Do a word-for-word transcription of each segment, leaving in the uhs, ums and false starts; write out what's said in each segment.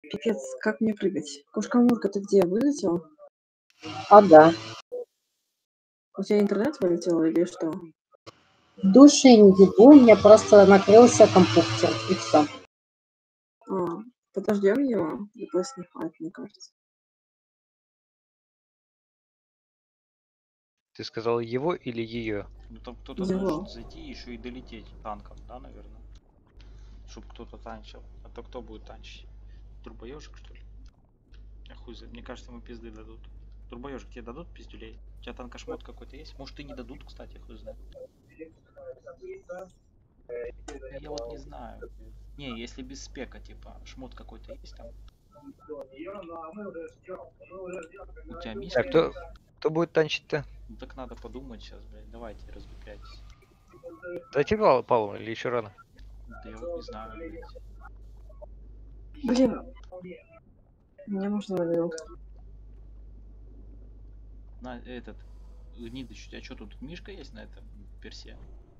Пипец, как мне прыгать? Кошка-мурка, ты где, вылетел? Ага. У тебя интернет вылетел или что? В душе не ебу, у меня просто накрылся компьютер, и все. А, подождем его. ДПС не хватит, мне кажется. Ты сказал его или ее? Ну там кто-то Его. должен зайти и еще и долететь танком, да, наверное? Чтоб кто-то танчил. А то кто будет танчить? Турбоежик, что ли? Я хуй знает. Мне кажется, ему пизды дадут. Турбоежик тебе дадут пиздюлей? У тебя танкошмот какой-то есть? Может и не дадут, кстати, хуй знает. Я вот не знаю. Не, если без спека, типа, шмот какой-то есть там. У тебя мишка? Так, кто, кто будет танчить-то? Ну так надо подумать сейчас, блядь. Давайте, разгупляйтесь. Дайте Павлу, Павлу или еще рано? Да я вот не знаю, блядь. Блин. Мне можно на минутку. На этот. Гнидыч, у тебя что тут мишка есть на этом персе?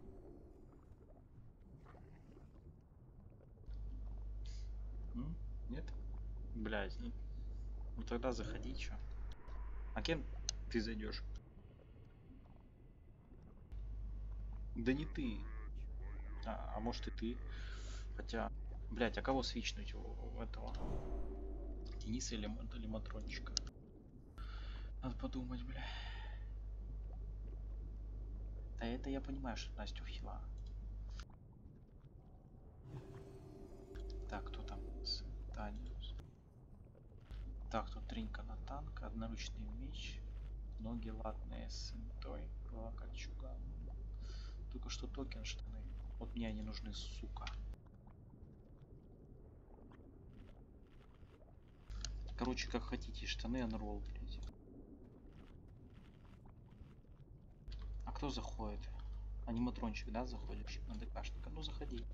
М? Нет? Блядь, ну, ну тогда заходи, чё. А кем ты зайдешь? Да не ты. А, а может и ты. Хотя, блядь, а кого свичнуть у, у этого? Дениса или, М- или Матрончика? Надо подумать, бля. Да это я понимаю, что Настю в хила. Так, кто там? С- Таниус. Так, тут тринька на танк, одноручный меч, ноги латные с интой, голова кольчуга. Только что токен штаны. Вот мне они нужны, сука. Короче, как хотите, штаны анролл, блядь. А кто заходит? Аниматрончик, да, заходишь на ДКшника? Ну заходи.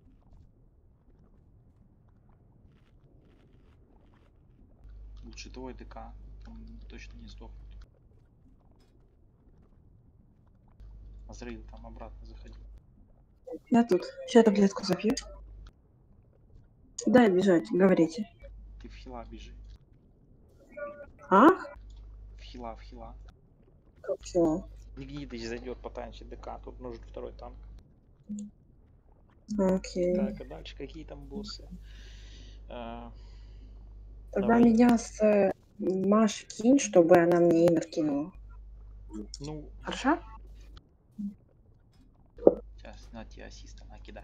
Лучше твой ДК, там точно не сдохнут. Азраил там обратно заходи. Я тут. Сейчас таблетку запью. Дай бежать, говорите. Ты в хила бежи. А? В хила, в хила. Как все? Нигнидыч зайдет по танче ДК, тут нужен второй танк. Окей. Так, а дальше какие там боссы? А, Тогда давай. меня с э, Машей кинь, чтобы она мне имя кинула. Ну, Хорошо? сейчас на тебе ассиста накидай.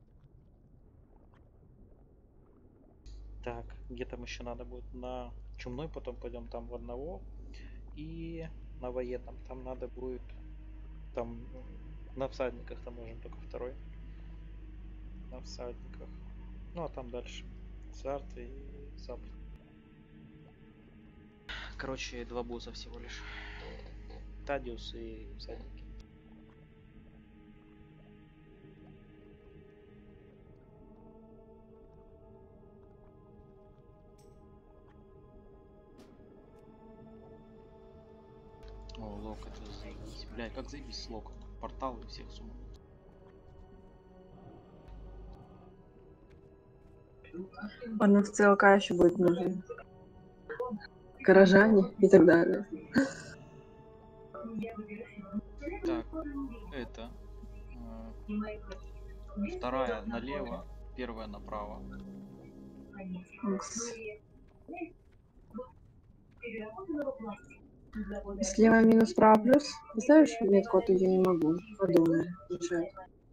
Так, где там еще надо будет? На чумной потом пойдем там в одного. И на военном там надо будет. Там м, на всадниках там можем только второй. На всадниках. Ну а там дальше. Сарт и Запад. Короче, два босса всего лишь. Тадиус и всадники. О, лок, это заебись. Бля, как заебись с локом. Портал и всех сумок. Он в ЦЛК еще будет нужен. Горожане и так далее. Так, это. э, Вторая налево, первая направо. Укс. Слева минус, справа плюс. Поставишь метку, а то я не могу. Подумай. Мешает.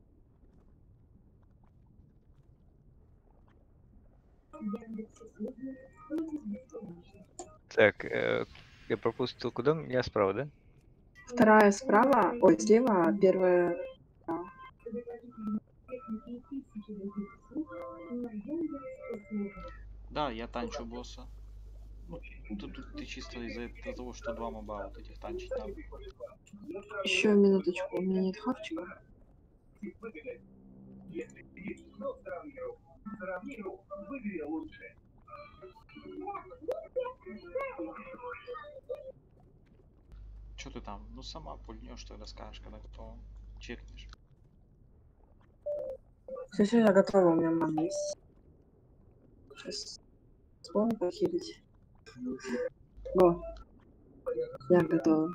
Так, э, я пропустил, куда? У меня справа, да? Вторая справа, ой, слева, а первая справа. Да, я танчу босса. Ну, тут, тут ты чисто из-за этого того, что два моба вот этих танчить надо. Еще минуточку, у меня нет хавчика. Что ты там? Ну сама пульнешь, тогда скажешь, когда готово. Чекнешь. Все, все, я готова, у меня мама есть. Сейчас. Вспомни похилить. Во. Я готова.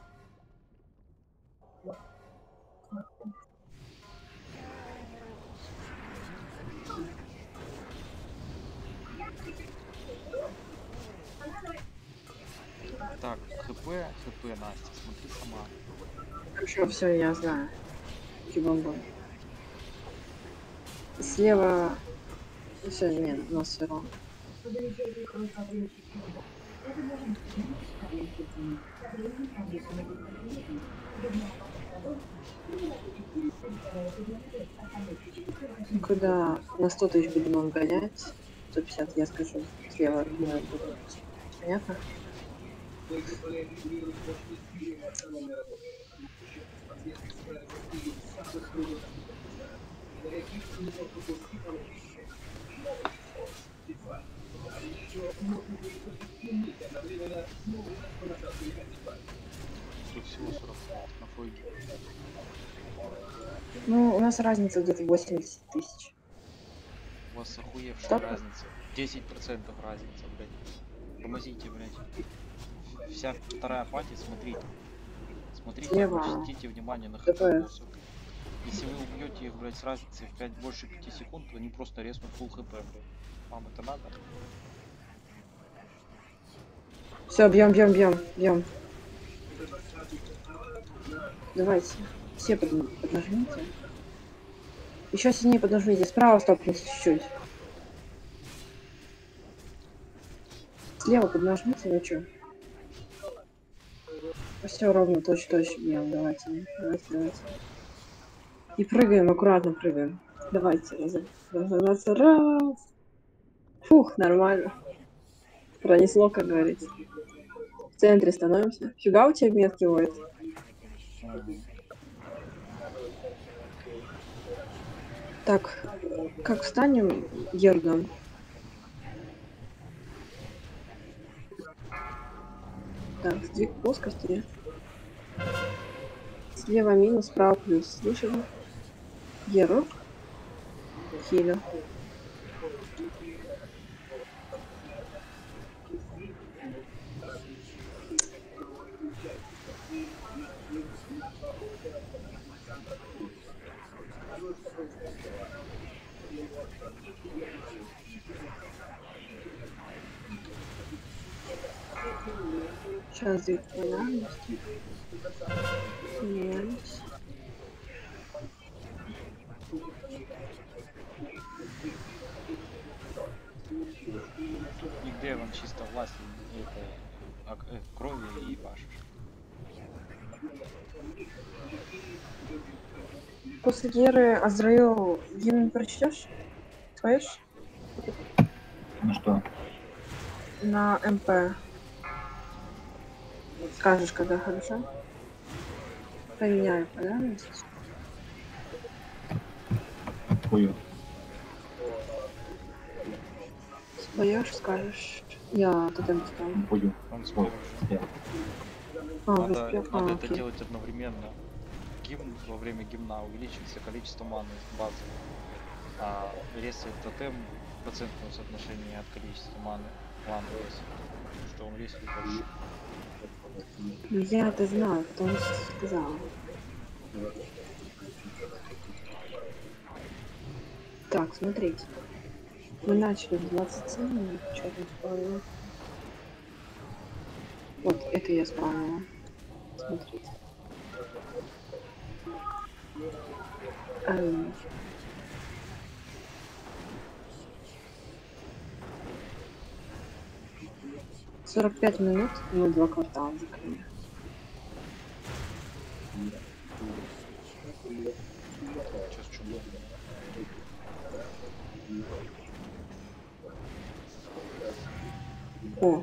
Так, хп, хп, Настя, смотри сама. Хорошо, все, я знаю. Кибомбон. Слева... Все, нет, у нас все равно. Куда на сто тысяч будем он гонять? сто пятьдесят, я скажу. Слева не буду. Понятно? Тут всего сорок на фойге. Ну, у нас разница где-то восемьдесят тысяч. У вас охуевшая Что? разница. десять процентов разница, блядь. Тормозите, блядь. Вся вторая пати, смотрите. Смотрите, Слева. обратите внимание на хп ДПС. боссов. Если вы убьете их, блядь, с разницей в пять больше пяти секунд, то они просто резнут full хп, блядь. Вам это надо? Все, бьем, бьем, бьем, бьем. Давайте. Все под- поднажмите. Еще сильнее поднажмите. Справа стопните чуть-чуть. Слева поднажмите, ну чё. Все ровно, точно-точно бьем. Давайте, давайте, давайте. И прыгаем, аккуратно прыгаем. Давайте, раз, раз, раз, раз. Фух, нормально. Пронесло, как говорится. В центре становимся. Фига у тебя метки воет. Мгм. Так, как встанем, Ергам? Так, сдвиг плоскости. Слева минус, справа плюс. Слышали? Геру. Хилю. Сейчас сдвиг полярности. Меняемся. Нигде вам чисто власть это, а, э, крови и башишь. После Геры Азраил гимн прочтешь? Споешь? Ну что? На МП. Скажешь, когда хорошо? Поменяю полярность. Пою. Споешь, скажешь. Я туда не стану. Пою. Он Свой. спел уже. Я. А, вы Надо, спел? надо А, это окей. делать одновременно. Гимн во время гимна увеличится количество маны базы. А если тотем в процентном соотношении от количества маны маны весит, что он весит больше. Ну, я это знаю, потому что сказала. Так, смотрите. Мы начали в двадцать семь, что-то исправила. Вот, это я исправила. Смотрите. Эм. сорок пять минут, и мы два квартала закрыли. Сейчас чудо. О.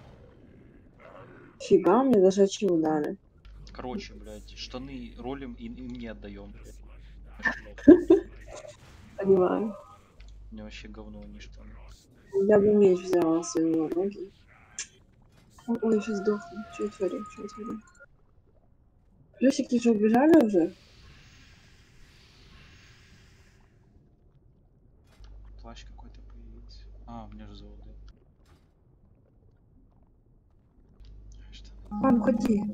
Фига, мне даже ачиву дали. Короче, блядь, штаны ролим и им не отдаем, блядь. Понимаю. Мне вообще говно, а не штаны. Я бы меч взяла своего ноги. Ой, ой, сейчас сдохну. Что я творю? Что я творю? Плюсики же убежали уже? Плащ какой-то появился. А, у меня же золото. Пан, уходи.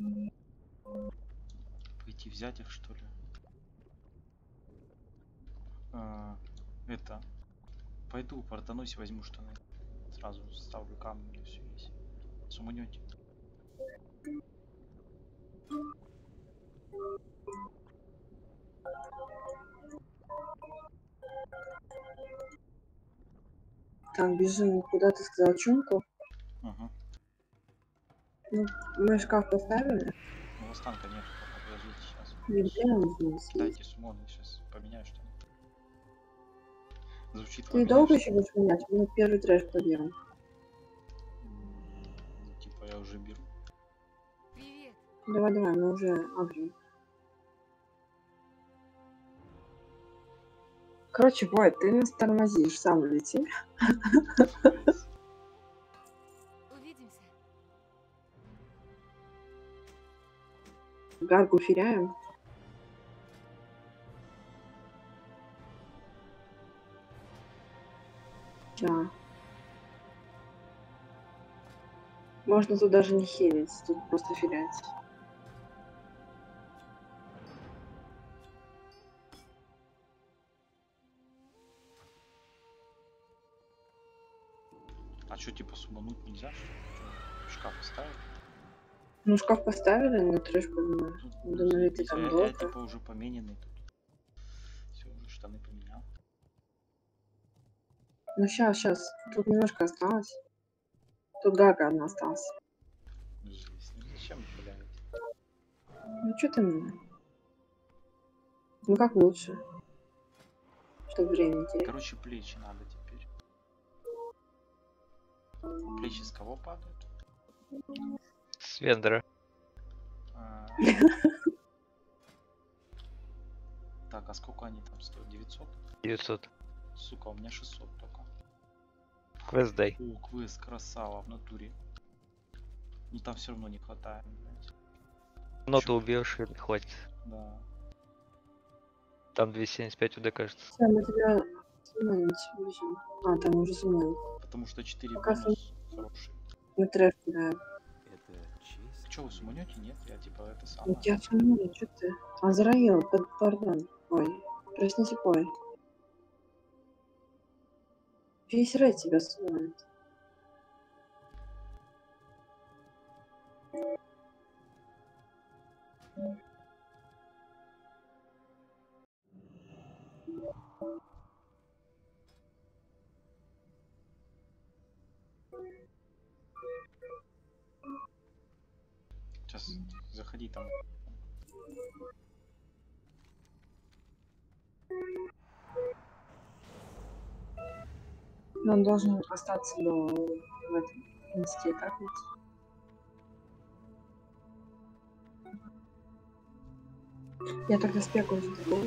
Пойти взять их, что ли? А, это. Пойду, портанусь, возьму штаны. Сразу ставлю камни, и все есть. Суманете. Так, бежим. Куда ты сказал? Чумку? Ага. Ну, мы шкаф поставили. Ну, останка нет, пока подождите сейчас. Где он здесь? Дайте сумон, я сейчас поменяю что-то. Звучит Ты поменяю долго что-то. еще будешь менять? Мы первый трэш побьем. М, Типа я уже беру. Привет. Давай, давай, мы уже агрим. Короче, Войт, ты нас тормозишь, сам лети. Увидимся. Гаргу феряем. Да. Можно тут даже не хилить, тут просто ферять. А что, типа сумануть нельзя? Что ли? Шкаф ставить? Ну, шкаф поставили, но трэш поднимаем. Думали, ты там я, я долго? типа уже помененный тут. Все, уже штаны поменял. Ну, сейчас, сейчас. Тут немножко осталось. Тут Гарга одна осталась. Жесть. Ну зачем гулять? Ну, что ты мне? Ну, как лучше? Чтобы время не терять. Короче, плечи надо теперь. Плечи с кого падают? С вендора. А, Так, а сколько они там стоят? девятьсот? девятьсот. Сука, у меня шестьсот только. Квест дай. О, квест, красава, в натуре. Ну там все равно не хватает, блядь. Ноту убьешь и хватит. Да. Там двести семьдесят пять УД, кажется. Всё, мы тебя сумманить будем. А, там уже сумманить. Потому что четыре Пока бонус хороший. Мы трэш кидаем. Че, вы суманете? Нет, я типа это Ну, самое. тебя сумманить, что ты? Азраил, под, пардон. Ой, проснись, ой. Весь рейд тебя сумманит. Сейчас заходи там. Но он должен остаться до в этом инсте, как ведь? Я тогда спеку жду.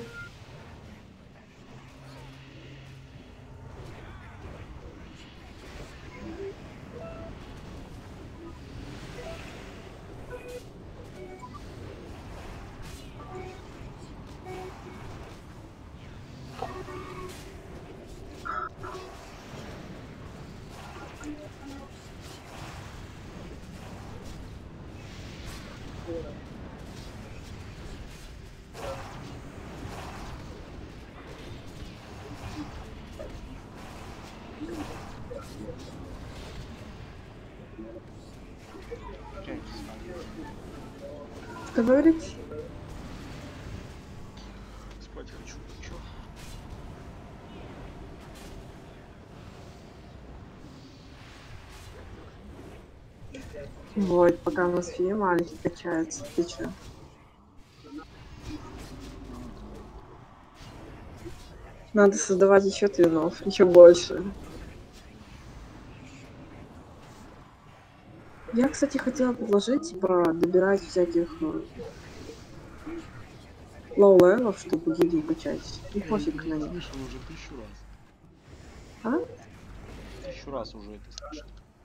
Я не знаю. Что говорить? Спать хочу. Чё? Вот, пока у нас феи маленькие качаются. Ты чё? Надо создавать еще твинов, еще больше. Я, кстати, хотела предложить, типа, добирать всяких лоу-левелов, чтобы гильдию качать. И пофиг на них. Слышал уже тысячу раз. А? Тысячу раз уже это слышал.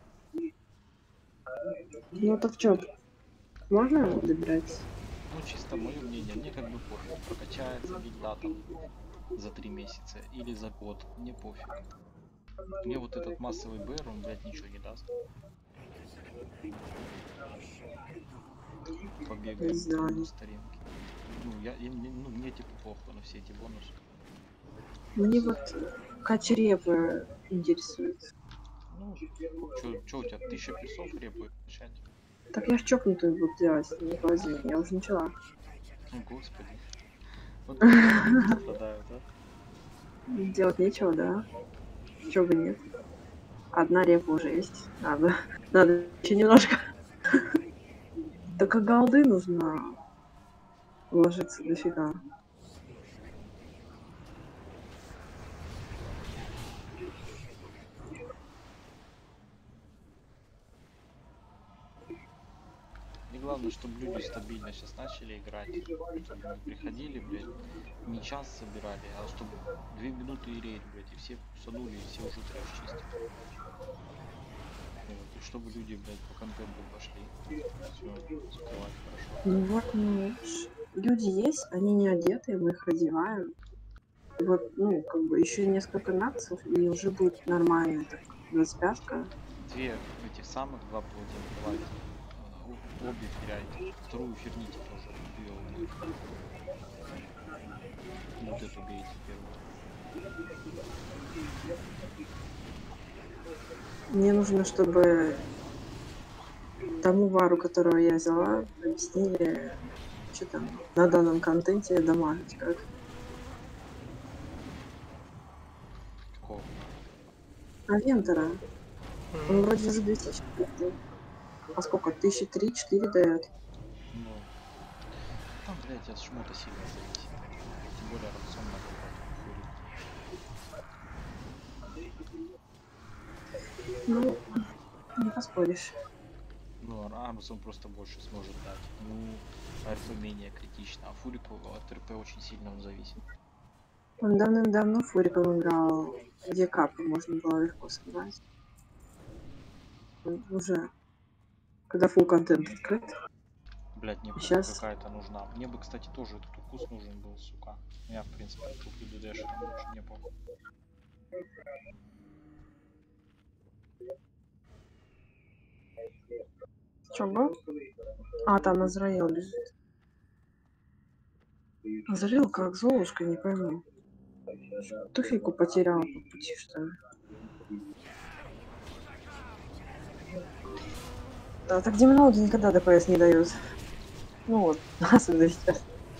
Ну так чё, можно его добирать? Ну, чисто мое мнение, мне как бы пофиг. Прокачается гильда там за три месяца или за год. Мне пофиг. Мне вот этот массовый БР, он, блядь, ничего не даст. Побегаем знаю. по старинке. Ну, я, я не- ну, мне типа похуй на все эти бонусы. Мне вот качрепы интересует. Ну, чё, чё у тебя, тысяча плюсов репы начать? Так я ж чокнутую буду делать, не поздно, я уже начала. Ну, господи. Вот поэтому люди страдают, да? Делать нечего, да? Чего бы нет. Одна репа уже есть. Надо. Надо еще немножко. Только голды нужно вложиться дофига. И главное, чтобы люди стабильно сейчас начали играть. Чтобы не приходили, блядь, не час собирали, а чтобы две минуты и рейд, блядь, и все псанули, и все уже трэш чистят. Вот, и чтобы люди, блядь, по контенту пошли. Все, закрывать хорошо. Ну вот, ну, ш- люди есть, они не одеты, мы их одеваем. И вот, ну, как бы еще несколько наций, и уже будет нормально. Так, двадцать пятка. Две этих самых, два паладина, давайте. А, о- Обе теряйте. Вторую ферните тоже. Две умных. И вот эту бейте первую. Мне нужно, чтобы тому вару, которого я взяла, объяснили, что там на данном контенте дамажить как. Какого? А Вентера, он вроде уже две тысячи. А сколько? Тысячи три-четыре дает. Ну, там, блядь, от шмота сильно зависит. Тем более рацион надо брать. Фурит. Ну, не поспоришь. Ну, а Амазон просто больше сможет дать. Ну, РП менее критично. А Фурику от РП очень сильно он зависит. Он давным-давно Фуриком играл, где капы можно было легко собрать. Он уже, когда full контент открыт. Блять, мне просто Сейчас какая-то нужна. Мне бы, кстати, тоже этот укус нужен был, сука. Я, в принципе, куплю ДДши, там больше не похуй. что был? А, там Азраил лежит. Азраил как Золушка, не пойму. Туфельку потерял по пути, что ли? Да, так демонологи никогда ДПС не дают. Ну вот, особенно сейчас.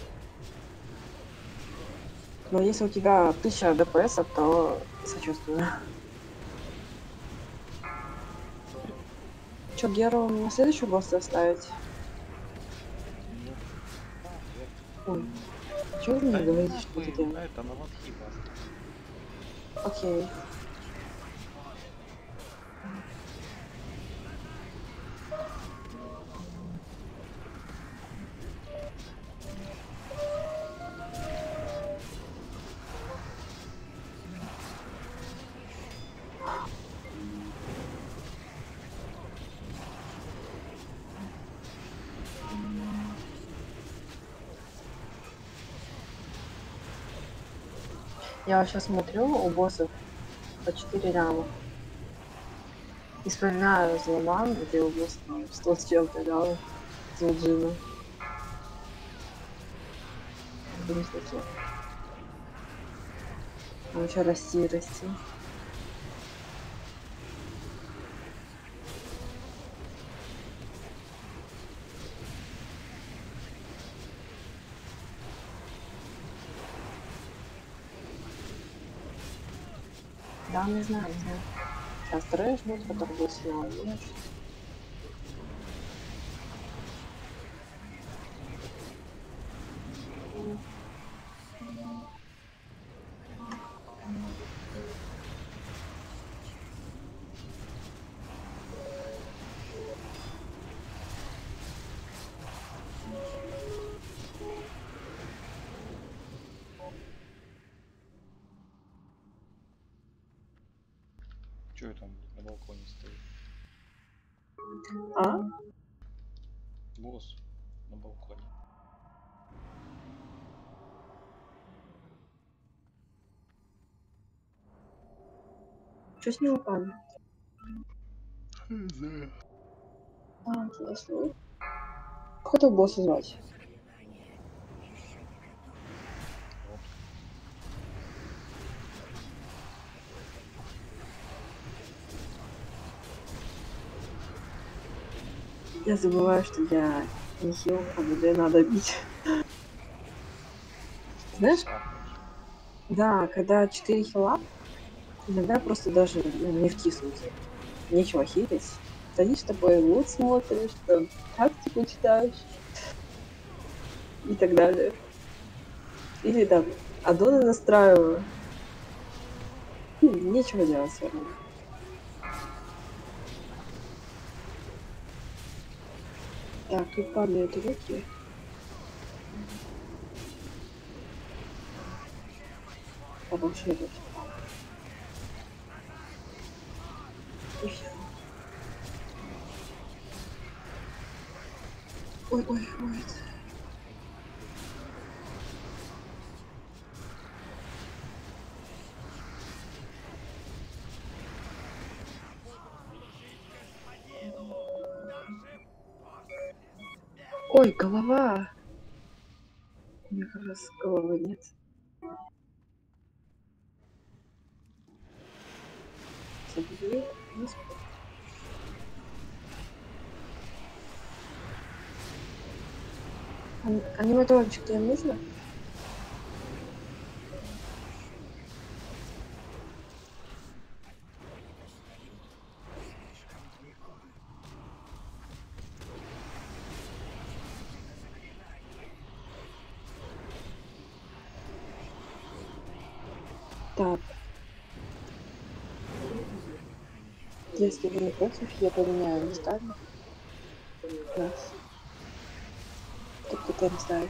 Но если у тебя тысяча ДПС, то сочувствую. Че, Геру на следующую босса оставить? Нет. Да, нет. Ой, чё вы мне Да говорите, не что нахуй, это делать? да, это на латхи просто. Окей. Я сейчас смотрю, у боссов по четыре ляма. И вспоминаю Зломан, где у босса там сто с чем-то дал Зулджина. Конечно, все. А еще расти, расти. Да, не знаю, не знаю. Сейчас трэш будет, который будет снял. Нет. Че там на балконе стоит? А? Босс на балконе. Что с него падает? Не знаю. А, интересно. Как этого босса звать? Я забываю, что я не хил, а ВД надо бить. Знаешь, да, когда четыре хила, иногда просто даже ну, не втиснуться. Нечего хилить. Садишь такой, вот смотришь, там, тактику читаешь и так далее. Или там аддоны настраиваю. Хм, нечего делать все равно. Так, тут падают руки. Побольше. И все. Ой, ой, ой. Ой, голова. У меня как раз головы нет. Забери. Аниматрончик тебе нужно? Так. Если вы не против, я поменяю местами. Раз. Кто там ставить?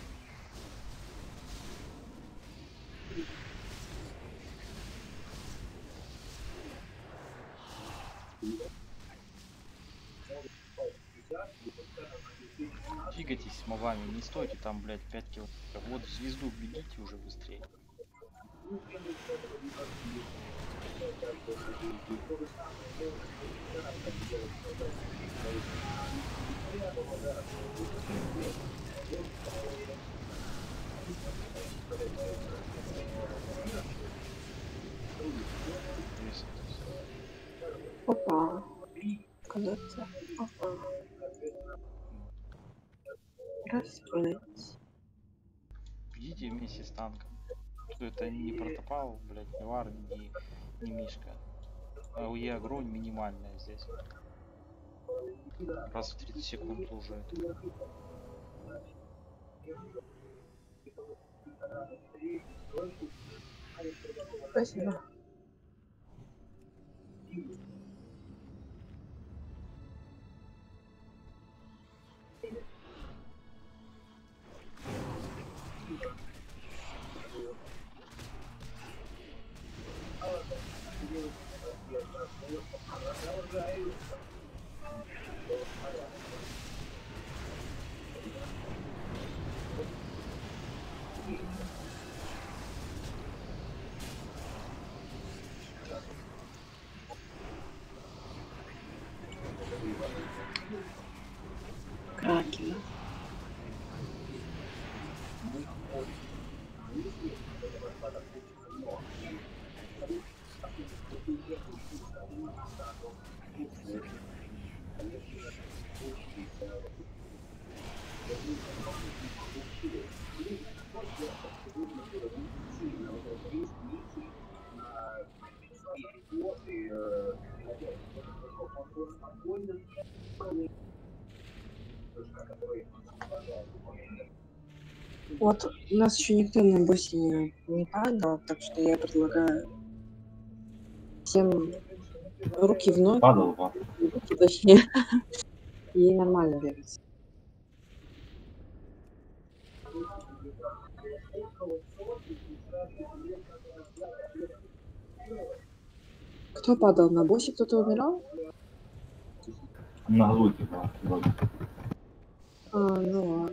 Двигайтесь мобами, не стойте там, блядь, пять километров. Вот в звезду бегите уже быстрее. Опа. Кажется. Опа. Распрыть. Бегите вместе с танком. Что это не протопал, блядь, не вар, не, не мишка. А у Е огонь минимальная здесь. Раз в тридцать секунд уже. Спасибо. Кракена. Вот у нас еще никто на боссе не, не падал, так что я предлагаю всем руки в ноги, Падал, va. руки точнее, и нормально бегать. Кто падал на боссе? Кто-то умирал? На глуте, да. вроде. А, ну ладно.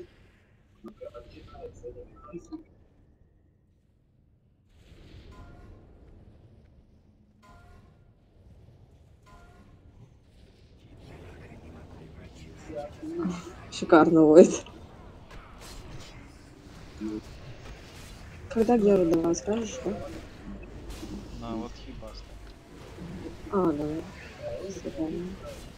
Шикарно будет. Когда Геру давай, скажешь, что? На вот хибаста. А, давай. Всё правильно.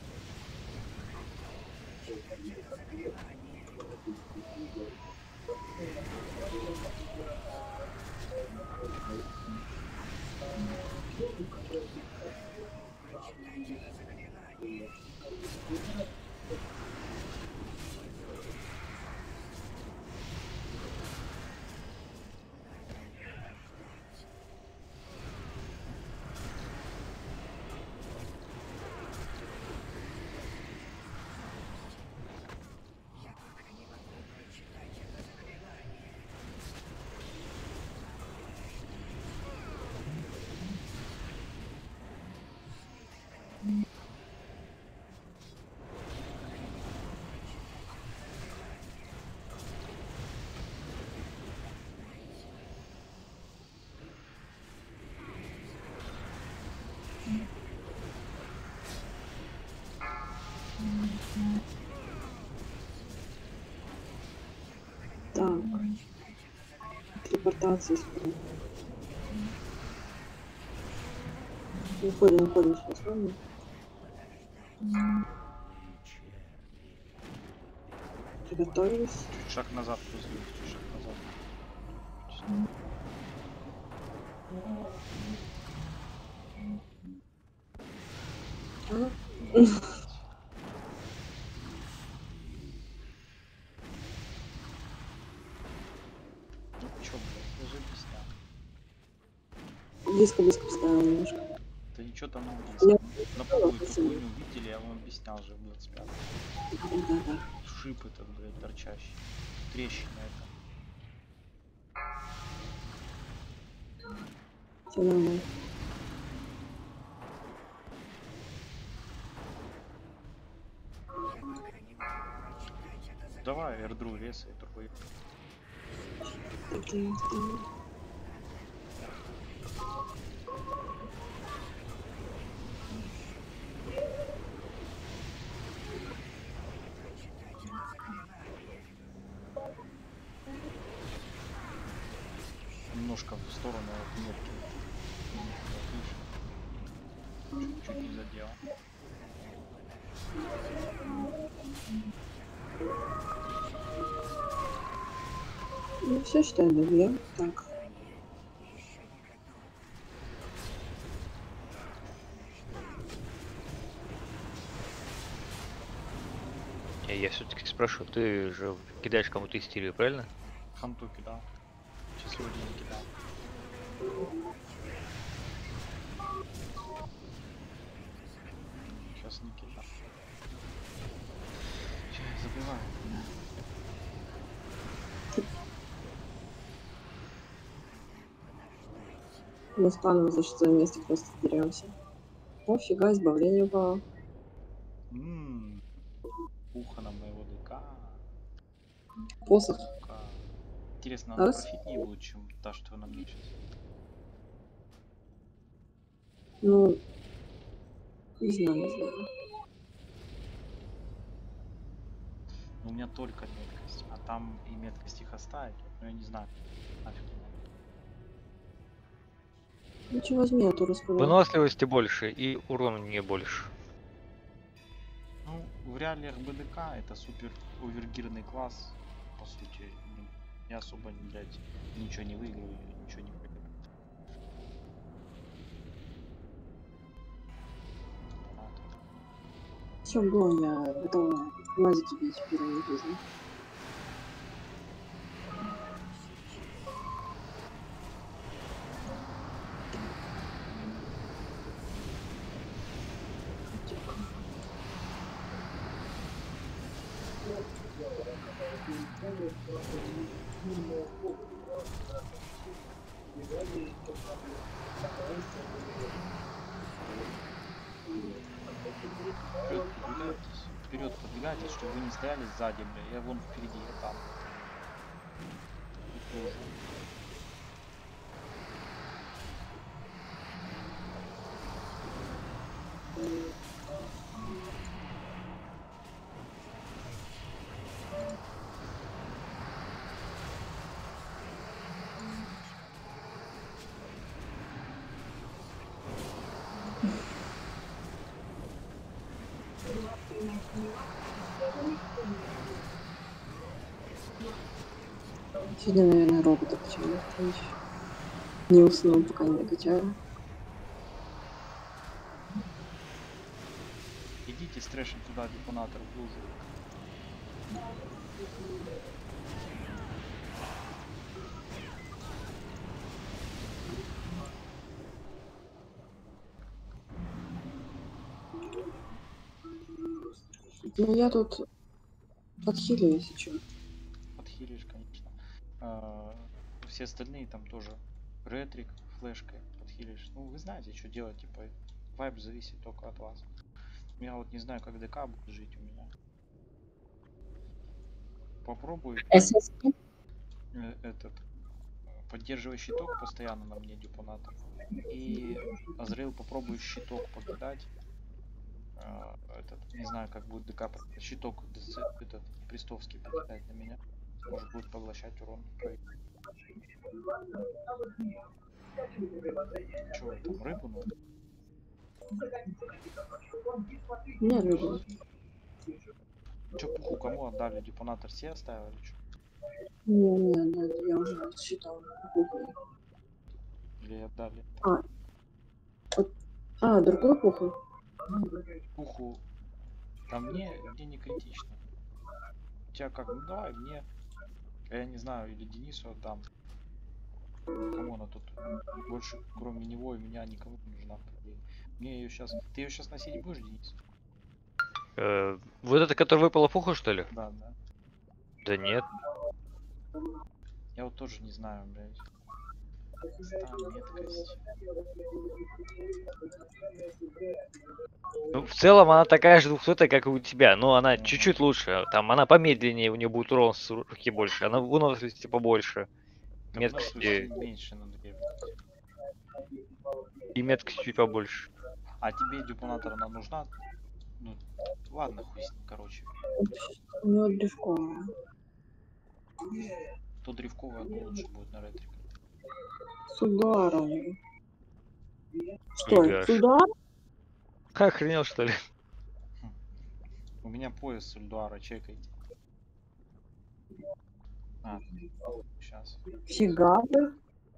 Так. Телепортация скоро. Уходим, уходим сейчас, ладно? Приготовились. Чуть шаг назад, пусть чуть шаг назад. А? Ну чё, блядь, я же объяснял. Близко, близко поставил немножко. Да ничего там не Я- объяснил. На какую эту хуйню видели, я вам объяснял же в двадцать пятом. Да, да. Шип этот, блядь, торчащий. Трещина это. Все нормально. Давай, эрдру леса и другой. Так, так, так. Немножко в сторону от метки. Чуть-чуть не задел. Ну все, что я добью. Так. Я, я все-таки спрашиваю, ты же кидаешь кому-то истерию, правильно? Ханту кидал. Сейчас вроде не кидал. Сейчас не кидал. Сейчас я забиваю. Мы с планом за шестое место просто деремся. О, фига, избавление упало. Ммм. Ухо на моего ДК. Посох. Сука. Интересно, она Раз. профитнее будет, чем та, что на мне сейчас. Ну, не знаю, не знаю. У меня только меткость, а там и меткость их оставить. Ну я не знаю. Нафиг не надо. Ну что возьми, а то раскрою. Выносливости больше и урон не больше. Ну, в реалиях БДК это супер овергирный класс, по сути. Ну, я особо, блядь, ничего не выиграю, ничего не выиграю. Все, было, я готова лазить бить в первой жизни. Вперед продвигайтесь, вперед продвигайтесь, чтобы вы не стояли сзади, бля. Я вон впереди, я там. Тут тоже. Сегодня, наверное, робота качаю. Не усну, пока не докачаю. Идите стрэшим туда, депонатор в лужу. Ну я тут подхилю, если что. Подхилишь, конечно. А, все остальные там тоже. Ретрик, флешкой подхилишь. Ну, вы знаете, что делать, типа, вайб зависит только от вас. Я вот не знаю, как ДК будет жить у меня. Попробуй эс эс пи. э, этот поддерживай щиток постоянно на мне, депонатор. И Азраил попробуй щиток покидать. А, этот, не знаю, как будет ДК про- щиток ДЦ, этот Престовский покидать на меня. Может будет поглощать урон. Че вы там, рыбу надо? Не люблю. Че, пуху кому отдали? Депонатор все оставили? Чё? Не, не, да, я уже считал. Или отдали? А, вот- а, другой пуху. Пуху там мне, мне не критично. У тебя как? Ну давай мне, я не знаю, или Денису отдам. Кому она тут? Больше кроме него и меня никому не нужна. по идее. Мне ее сейчас. Ты ее сейчас носить будешь, Денис? Э, вот это, который выпала пуху, что ли? Да, да. Да нет. Я вот тоже не знаю, блядь. Стан, меткость. Ну, в целом она такая же двухсотая, как и у тебя, но она Ага. чуть-чуть лучше. Там она помедленнее, у нее будет урон с руки больше. Она выносливости побольше. Да Меткости выносливости меньше надо ей. и меткости чуть побольше. А тебе депонатор она нужна? Ну, ладно, хуй с ним, короче. У него древковая. То древковая, то лучше будет на ретрик. С ударом. Что, Фига с ж. ударом? Охренел, что ли? У меня пояс с Ульдуара, чекайте. А, сейчас. Фига бы.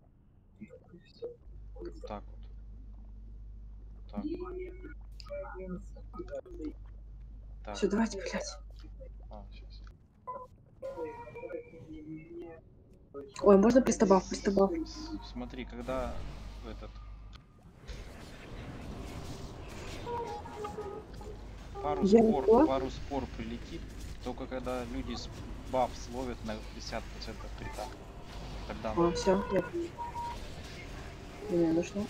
Так вот. Так. Так. Все, давайте, блядь. А, сейчас. Ой, можно пристабав, пристабав. Смотри, когда этот пару Я спор, не пару спор прилетит, только когда люди с баф словят на пятьдесят процентов крита. Тогда А, все, я... Мне нужно.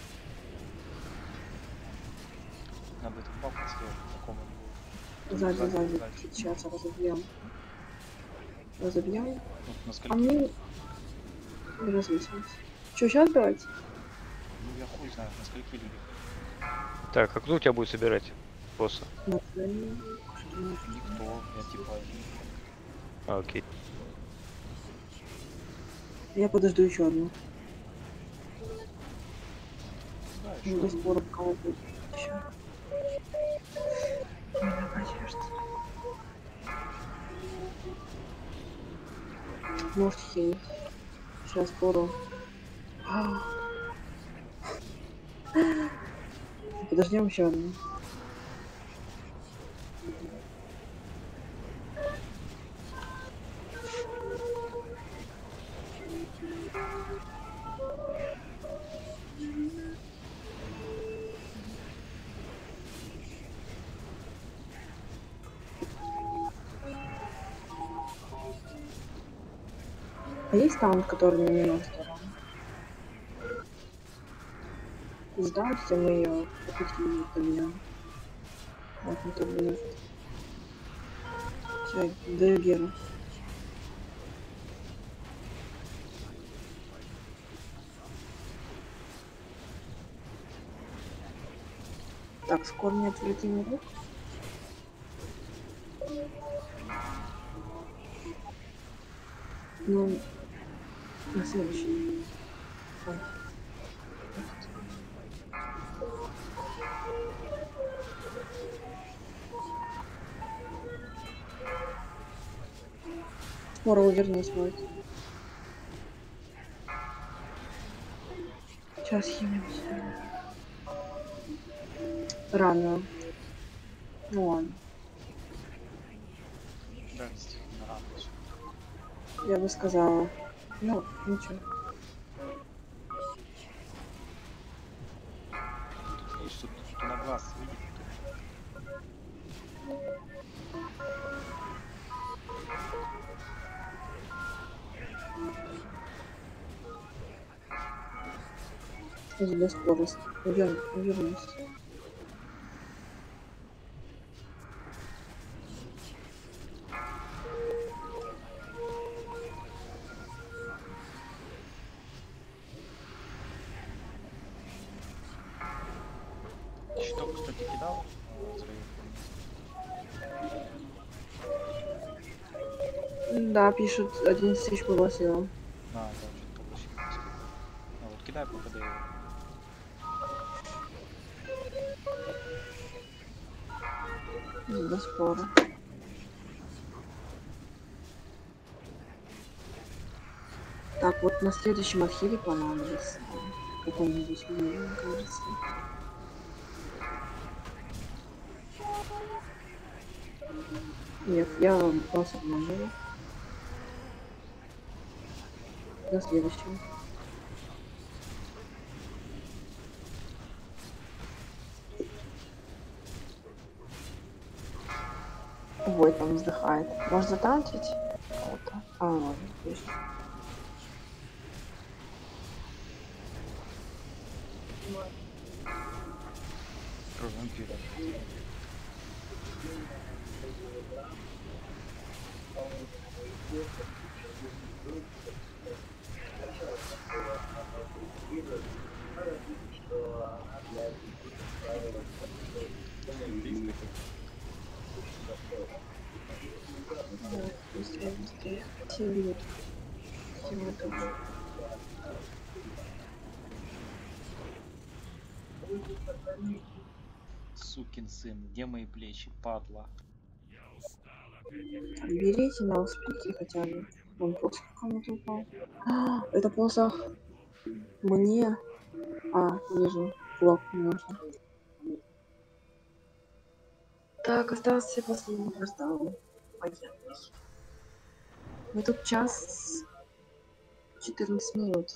надо этот баф отслеживать, каком он будет. Сзади, Сзади, сзади. сзади. Сейчас разобьем. Разобьем. Вот на А скольки? мне... Не развесилось. Что, сейчас давайте? Ну я хуй знаю, на скольки люди. Так, а кто у тебя будет собирать босса? На цене. Что у нас? Никто, я типа один. А, окей. Я подожду еще одну. Да, Ну, еще. до спора кого будет еще. Надежда. Можете хилить. Сейчас спору. Подождем еще одну. А есть таунт, который на минус сторон? Сдайте мы ее по пяти минут. Вот он тут будет. Все, даю Геру. Так, скоро не отвлеки не рук. Ну, на следующий. Ой. Скоро вернись, мой. Сейчас хилимся. Рано. Ну ладно. Да, действительно, рано всё. Я бы сказала. Ну, ничего. И что, что на глаз видит, то Для скорости. Уверен, уверенность. щиток, кстати, кидал э, Зраиль? Да, пишут одиннадцать тысяч погасила. А, да, что-то получилось. А вот кидай по КД его. Без спора. Так, вот на следующем отхиле понадобится. Какой-нибудь, мне кажется. Нет, я вас обманула. До следующего. Ой, там вздыхает. Может затанцить? Кого-то. А, ладно, точно. Кровь вампира. Да, быстрее, быстрее. Все бьют. Все тут. Сукин сын, где мои плечи, падла? Берите на успехи хотя бы. Он посох кому-то упал. А, это посох мне. А, вижу. Блок нужно. Так, остался последний квартал. Понятно. Мы тут час четырнадцать минут.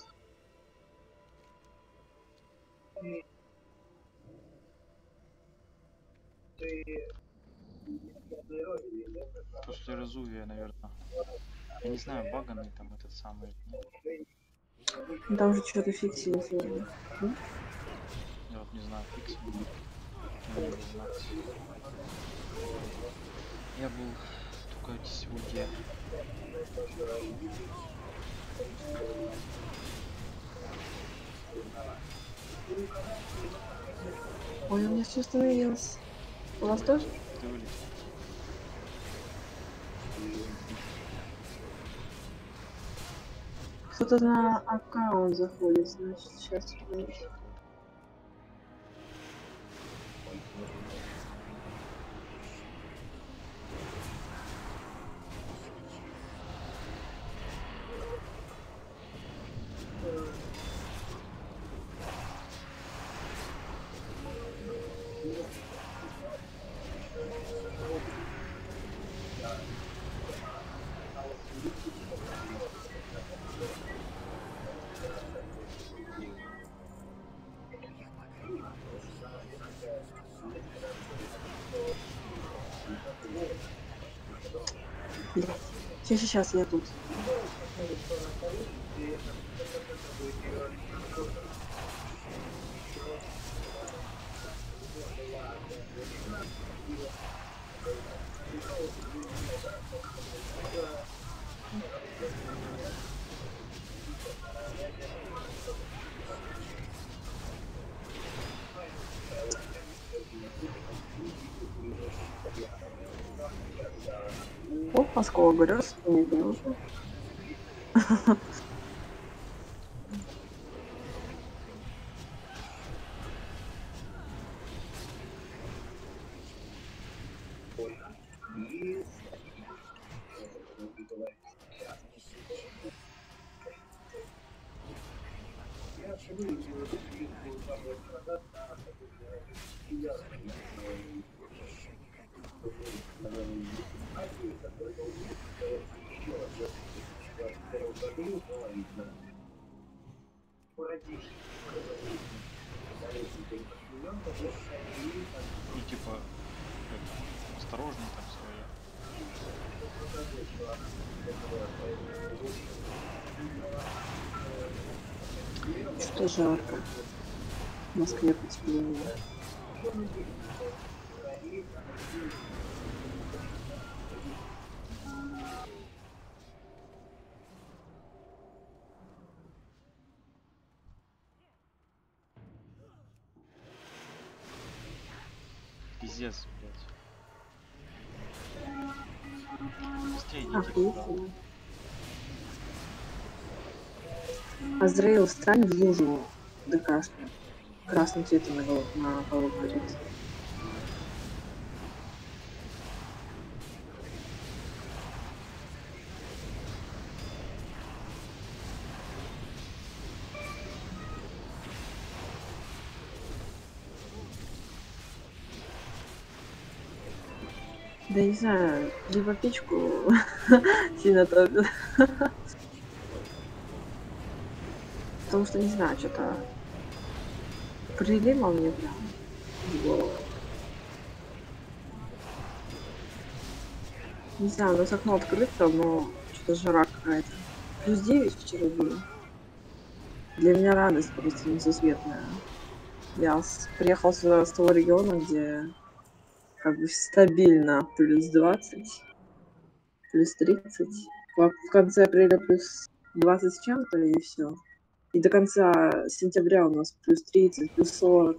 После разувия, наверное. Я не знаю, баганный там этот самый. Нет? Там же что-то фиксилось. Ну? Я вот не знаю, фикс. Я не был знать. Я был только сегодня. Ой, у меня все остановилось. У вас тоже? Ты вылетел. Кто-то на аккаунт заходит, значит, сейчас. Сейчас, сейчас, я тут. О, осколок грыз, не нужно. И типа это, осторожно там своя. Что жарко. В Москве потепление. Пиздец, блядь. Быстрее идите туда. Охуительно. Азраил, встань в лужу ДКшную. Красным цветом на, голов- на полу горит. Да не знаю, либо печку сильно топит. Потому что, не знаю, что-то прилима мне прям в голову. Не знаю, у нас окно открыто, но что-то жара какая-то. Плюс девять вчера было. Для меня радость просто несусветная. Я с- приехал сюда с того региона, где как бы стабильно плюс двадцать, плюс тридцать. В в конце апреля плюс двадцать с чем-то и все. И до конца сентября у нас плюс тридцать, плюс сорок.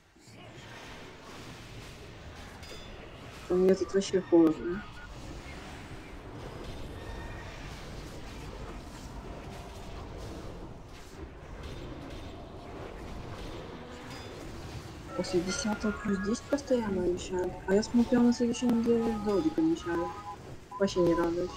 У меня тут вообще холодно. После десятого плюс десять постоянно обещают. А я смотрела на следующей неделе дождик обещают. Вообще не радуюсь.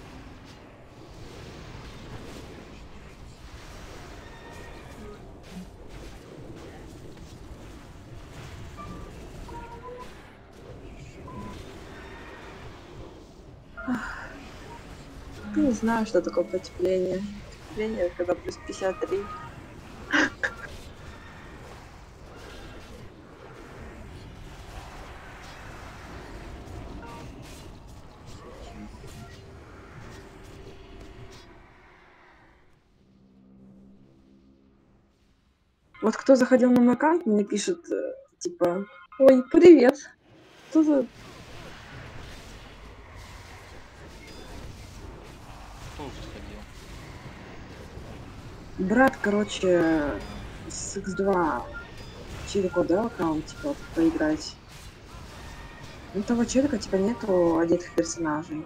Не знаю, что такое потепление. Потепление, когда плюс пятьдесят три. Вот кто заходил на мой аккаунт, мне пишет, э, типа, ой, привет. Кто за... Кто заходил? Брат, короче, с икс два челику дал аккаунт, типа, вот, поиграть. Ну, того челика, типа, нету одетых персонажей.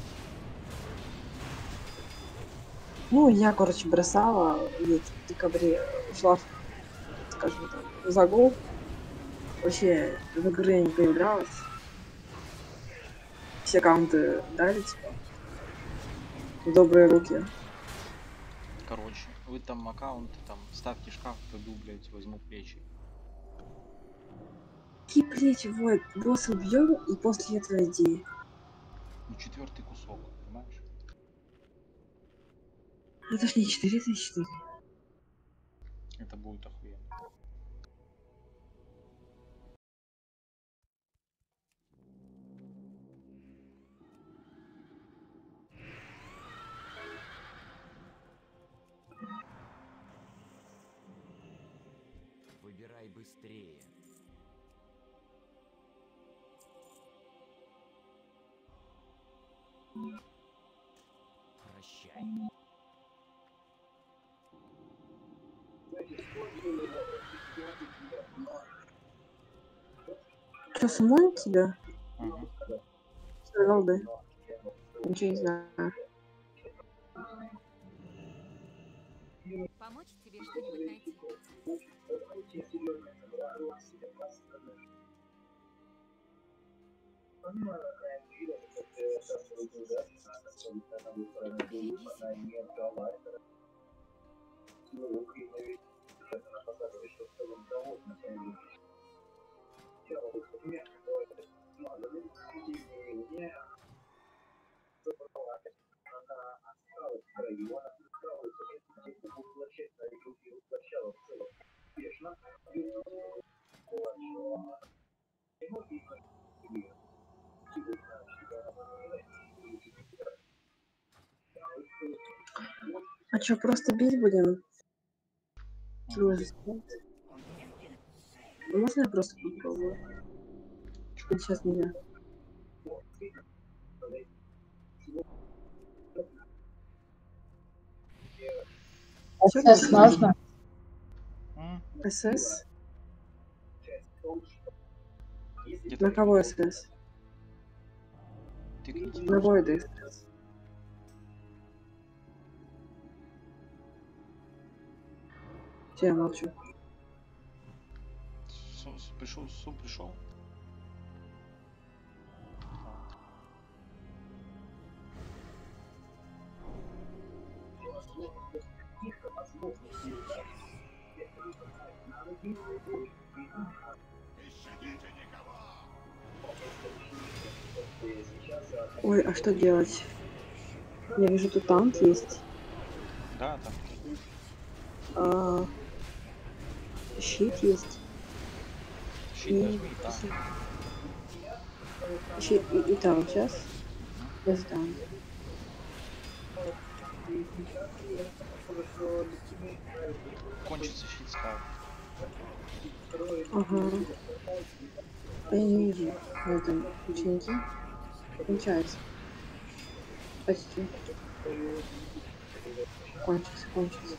Ну, я, короче, бросала, где-то в декабре ушла, скажем так, в загул. Вообще в игры не появлялась. Все аккаунты дали, типа, в добрые руки. Короче, вы там аккаунты, там, ставьте шкаф, пойду, блядь, возьму плечи. Какие плечи, вот, босса убьем, и после этого иди. Ну, четвертый кусок, понимаешь? Это ж не четыре тысячи, что ли? Это будет охуенно. Выбирай быстрее. Прощай. Что, самой тебя? Ага. Сказал бы. Ничего не знаю. Помочь тебе что-нибудь найти? Берегись. А что, просто бить будем? Мгм. Сложно. Можно я просто попробую? Сейчас нельзя. Всё, СС можно? М, СС? где На ты кого СС? тыкните? На Войда СС. Все, я молчу. Су- с- Пришел, Су пришел. Ой, а что делать? Я вижу, тут танк есть. Да, там А, щит есть. щит И, нажми, да. щит и, и там сейчас. Я сдам. Кончится щит ставь. Ага. А я не вижу. В этом ученики. Кончается. Почти. Кончится, кончится.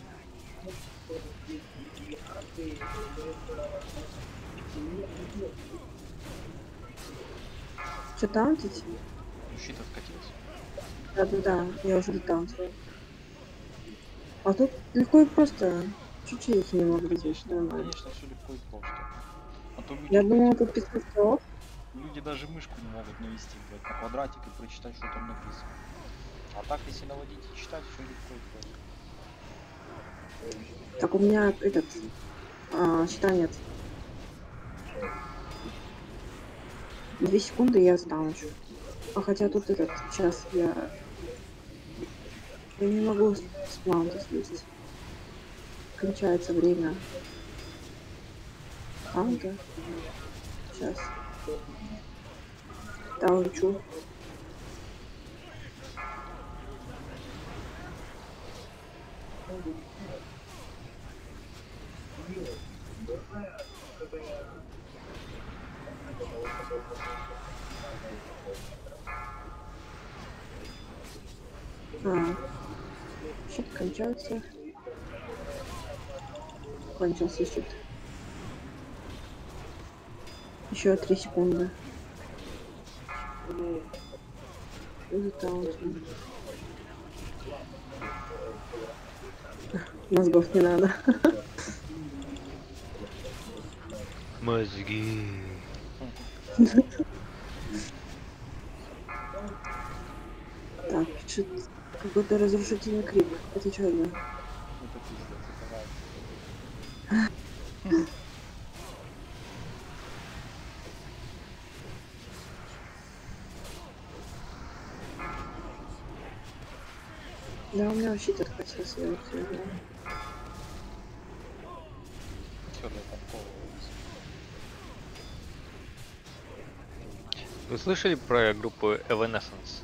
Что таунтить? Ну, щит откатился. Да, да, да, я уже дотаунтила. А тут легко и просто. Чуть-чуть их не могу здесь, Конечно, нормально. конечно, все легко и просто. А то люди, Я блядь, думала, тут пятьсот слов. люди даже мышку не могут навести, блядь, на квадратик и прочитать, что там написано. А так, если наводить и читать, все легко и просто. Так у меня этот а, щита нет. Две секунды я сдаунчу. А хотя тут этот, сейчас я... Я не могу с с планта слезть. Кончается время. Таунта. Сейчас. Таунчу. А, щит кончается. Кончился щит. Еще три секунды. Затаунтим. Мозгов не надо. Мозги. Так, что какой-то разрушительный крик. Это что это? Это пиздец, это right. Да, у меня вообще так хотелось, я все знаю. Все для такого. Вы слышали про группу Evanescence?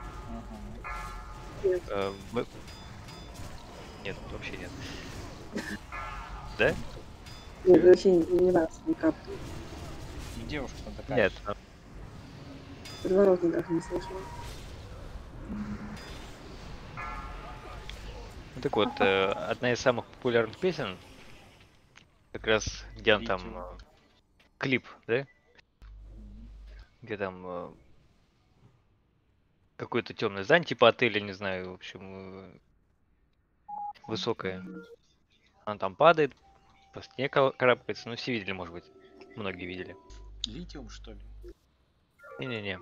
Угу. Э, мы- Нет, вообще нет. Да? Нет, вообще не, не нравится никак. И девушка там такая. Нет. же. а, Подворотни даже не слышала. Ну так вот, э, одна из самых популярных песен, как раз где он там Видео. э, клип, да? Где там э, какое-то темное здание, типа отеля, не знаю, в общем, э, высокое. Она там падает, по стене ка- карабкается. Ну, все видели, может быть. Многие видели. Литиум, что ли? Не-не-не.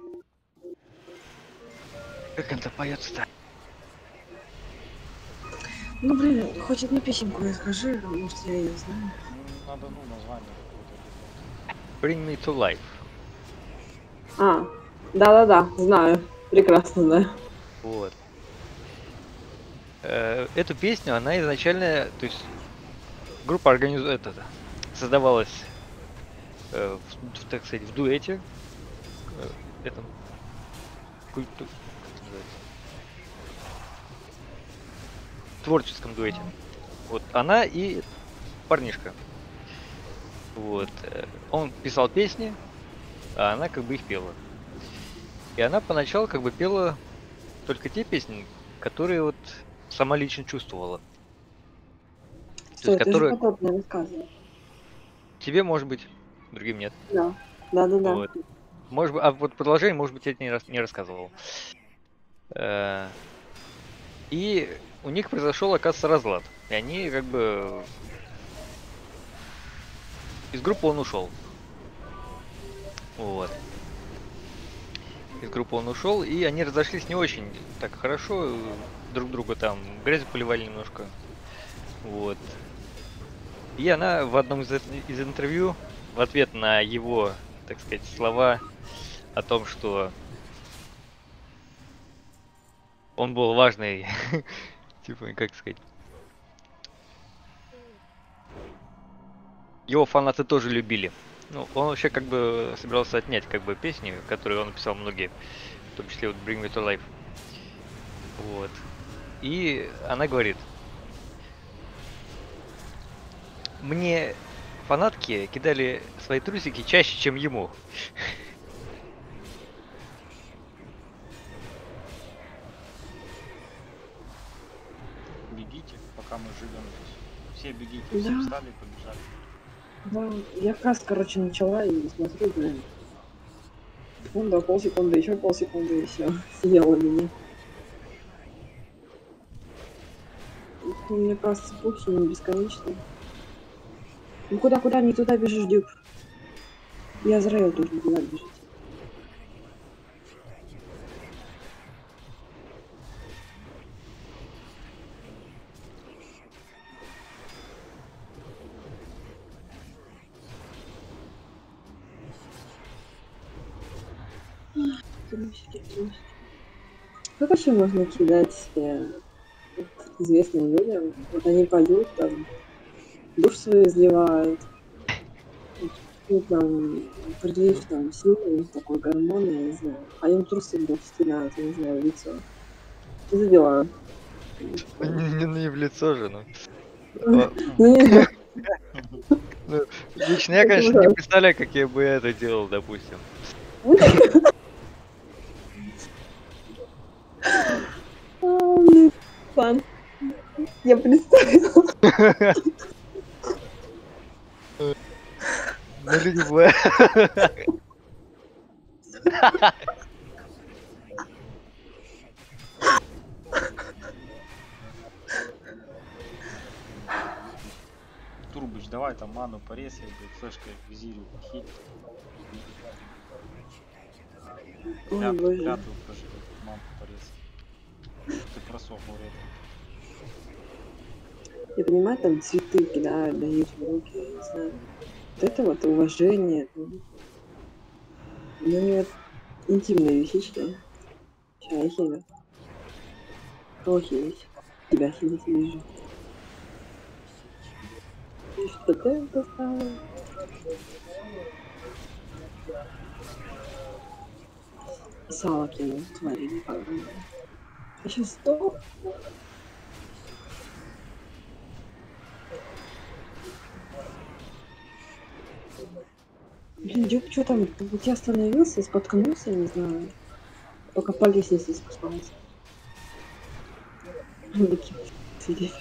Как он-то поется-то? Ну блин, хоть одну песенку расскажи, может я ее знаю. Ну, надо, ну, название какое-то. Bring me to life. А, да-да-да, знаю. Прекрасно знаю. Вот. Э, Эту песню, она изначально, то есть группа организу... это, создавалась э, в, в, так сказать, в дуэте, э, этом, культу, как это называется? Творческом дуэте. Вот она и парнишка. Вот. э, Он писал песни, а она как бы их пела. И она поначалу как бы пела только те песни, которые вот сама лично чувствовала. То Стой, есть, ты же которые подробно рассказывал. тебе, может быть, другим нет. Да. Да-да-да. Вот. Может быть, а вот продолжение, может быть, я тебе не, рас- не рассказывал. Э, И у них произошел, оказывается, разлад. И они как бы... Из группы он ушел. Вот. Из группы он ушел, и они разошлись не очень так хорошо. э, Друг друга там грязью поливали немножко. Вот. И она в одном из, э- из интервью в ответ на его, так сказать, слова о том, что он был важный, типа, как сказать, его фанаты тоже любили. Ну, он вообще как бы собирался отнять как бы песни, которые он написал многие, в том числе вот Bring Me to Life. Вот. И она говорит, мне фанатки кидали свои трусики чаще, чем ему. Бегите, пока мы живем здесь. Все бегите, все Да. встали, побежали. Да, я как раз, короче, начала и смотрю, блин. Секунда, полсекунды, еще полсекунды, и все. Съела меня. Ну, мне кажется, путь не бесконечный. Ну куда-куда, не туда бежишь, Дюб. Я Азраил тоже не туда бежит. Трусики, трусики. Как вообще можно кидать э, вот известным людям? Вот они поют, там, душ свою изливают, ну, там, прилив, там, сильный такой гормон, я не знаю. А им трусы вдруг стирают, я не знаю, в лицо. Что за дела? Не, не в лицо же, ну. Ну, не знаю. Ну, лично я, конечно, не представляю, как я бы это делал, допустим. А, блин, фан. Я представила. Ну, люди бывают. Турбыч, давай там ману порезай, блядь, флешкой в Зирю хит. Ой, Клятву, боже. клятву проживи, ману порезай. Ты просох уред. Я понимаю, там цветы кидают, дают в руки, я не знаю. Вот это вот уважение. Ну, не вот интимные вещички. Сейчас я хилю. Кого хилить? Тебя хилить вижу. И что ты поставил? Сало кинул, твари, не погнали. А сейчас сто? Блин, Дюк, что там, по пути остановился, споткнулся, я не знаю. Пока по лестнице спускался. Такие свидетели.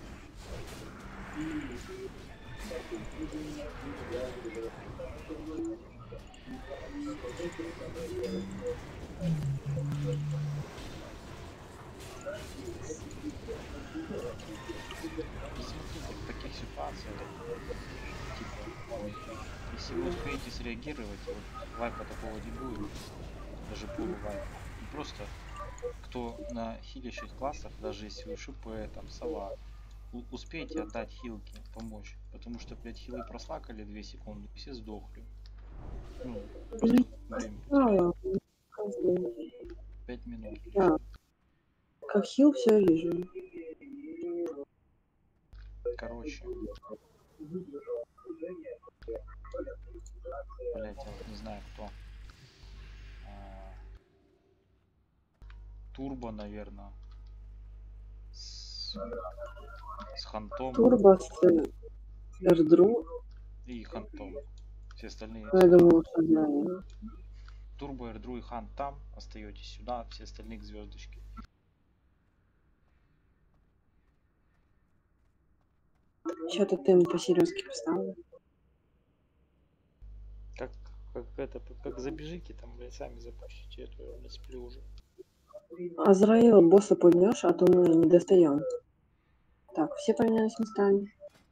И смотрите, в таких ситуациях, типа, если вы успеете среагировать, вот вайпа такого не будет, даже полу вайпа. И просто, кто на хилящих классах, даже если вы ШП, там, сова, у- успейте отдать хилки, помочь. Потому что, блядь, хилы прослакали две секунды, все сдохли. Ну, просто Блин, время а, потеряли. пять минут. да, как хил все вижу. Короче, хотя вот не знаю кто. А, Турбо, наверное. С, с Хантом Турбо с Эрдру. и Хантом. Все остальные. Я думаю, что знаю. Турбо, Эрдру и Хант там. Остаетесь сюда, все остальные к звездочке. Что-то ты ему по-серьезки поставил. Как, как это, как забежите там, блядь, сами запустите эту, я, блядь, сплю уже. Азраила босса поймешь, а то мы не достаем. Так, все поменялись местами.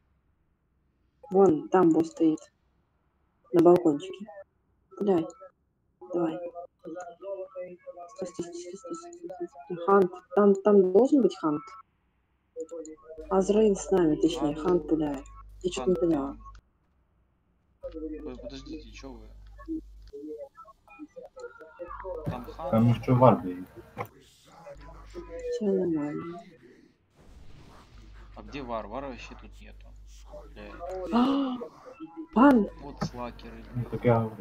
Вон, там босс стоит. На балкончике. Гуляй. Давай. Стой, стой, стой, стой, стой, стой, стой. Хант. Там, там должен быть Хант. Азраил с нами, точнее, Хант. Хант пуляет. Я что-то не Хант поняла. там. Ой, подождите, что вы? Там Хант. Там еще варды. Все нормально. А где Вар? Вара вообще тут нету. Блядь. А, Пан! Вот слакеры. Ну, так я говорю.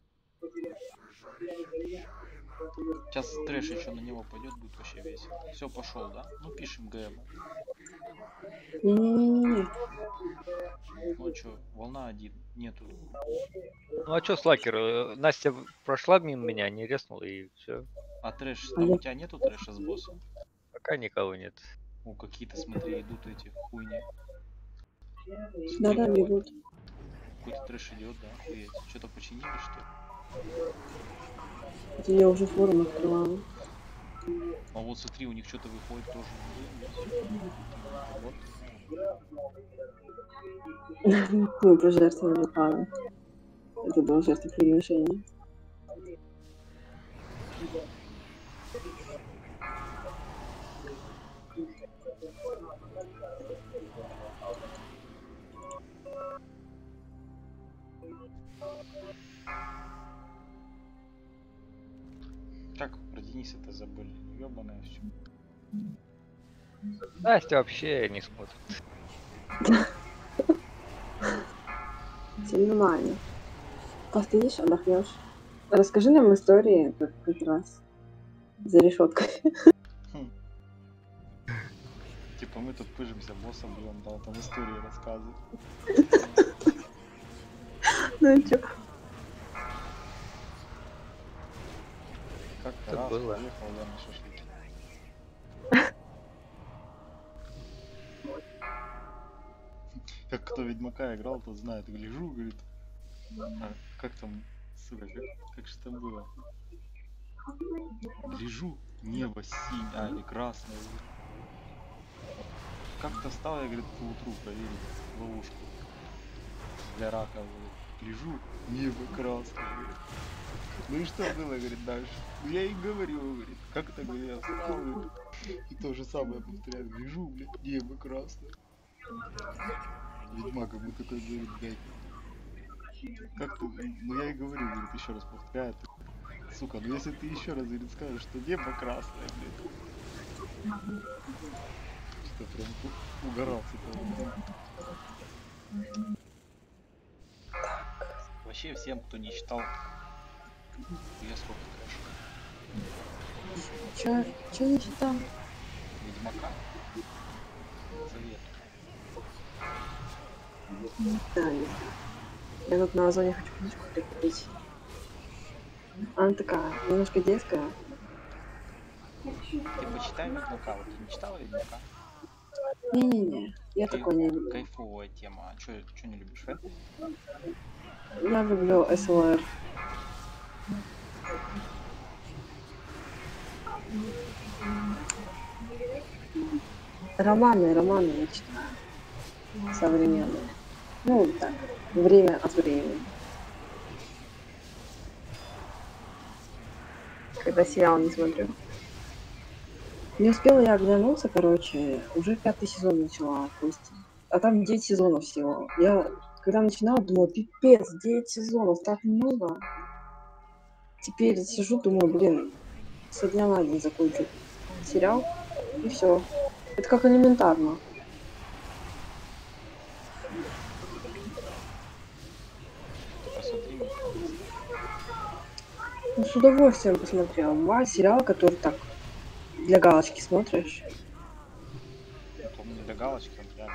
Сейчас трэш еще на него пойдет, будет вообще весело. Все, пошел, да? Ну пишем ГМ. Не-не-не-не. Ну что, волна один. Нету. Ну а чё, Слакер? э, Настя прошла мимо меня, не резнула и все. А трэш, А там я- у тебя нету трэша с боссом? Пока никого нет. О, какие-то, смотри, идут эти хуйни. Да-да, Смотри, бегут. какой-то трэш идет, да? Охуеть. Что-то починили, что ли? Это я уже форум открывала. А вот смотри, у них что-то выходит тоже. Вот. Мы пожертвовали пару. Это было жертвоприношение. Так, про Дениса-то забыли. Ёбаное все. Настя вообще не смотрит. Все нормально. Постоишь, отдохнешь. Расскажи нам истории, как как раз за решеткой. Типа мы тут пыжимся, босса бьем, да, там истории рассказывают. Ну и чё? Как-то Это раз было. поехал я на шашлыки. Как кто Ведьмака играл, тот знает. Гляжу, говорит, а как там, сука, как, как же там было? Гляжу, небо синее, а, или красное. Как-то стал я, говорит, по утру проверить ловушку для рака, говорит. Гляжу, небо красное, говорит. Ну и что было, говорит, дальше? Ну я и говорю, говорит, как это, говорит, я встал, говорит, и то же самое повторяю, гляжу, блядь, небо красное. Ведьмак ему такой говорит, блядь, как ты, ну я и говорю, говорит, еще раз повторяю, ты, сука, ну если ты еще раз, говорит, скажешь, что небо красное, блядь. Что прям у- угорал с этого. Вообще всем, кто не читал, я сколько трэша. Чё, чё не читал? Ведьмака. Завет. Да, не знаю. Я тут на Озоне хочу книжку прикупить. Она такая, немножко детская. Ты почитай Ведьмака, вот ты не читала Ведьмака? Не-не-не, я Ты- такой не люблю. Кайфовая тема. А чё, чё не любишь фэнтези? Я люблю эс эл эр. Романы, романы я читаю. Современные. Ну, так, время от времени. Когда сериал не смотрю. Не успела я оглянуться, короче, уже пятый сезон начала, Костя. А там девять сезонов всего. Я, когда начинала, думала, пипец, девять сезонов, так много. Теперь сижу, думаю, блин, со дня на день закончу сериал, и все. Это как элементарно. Ты посмотри, Ну, с удовольствием посмотрел. Два сериала, который так для галочки смотришь. По-моему, не для галочки, он реально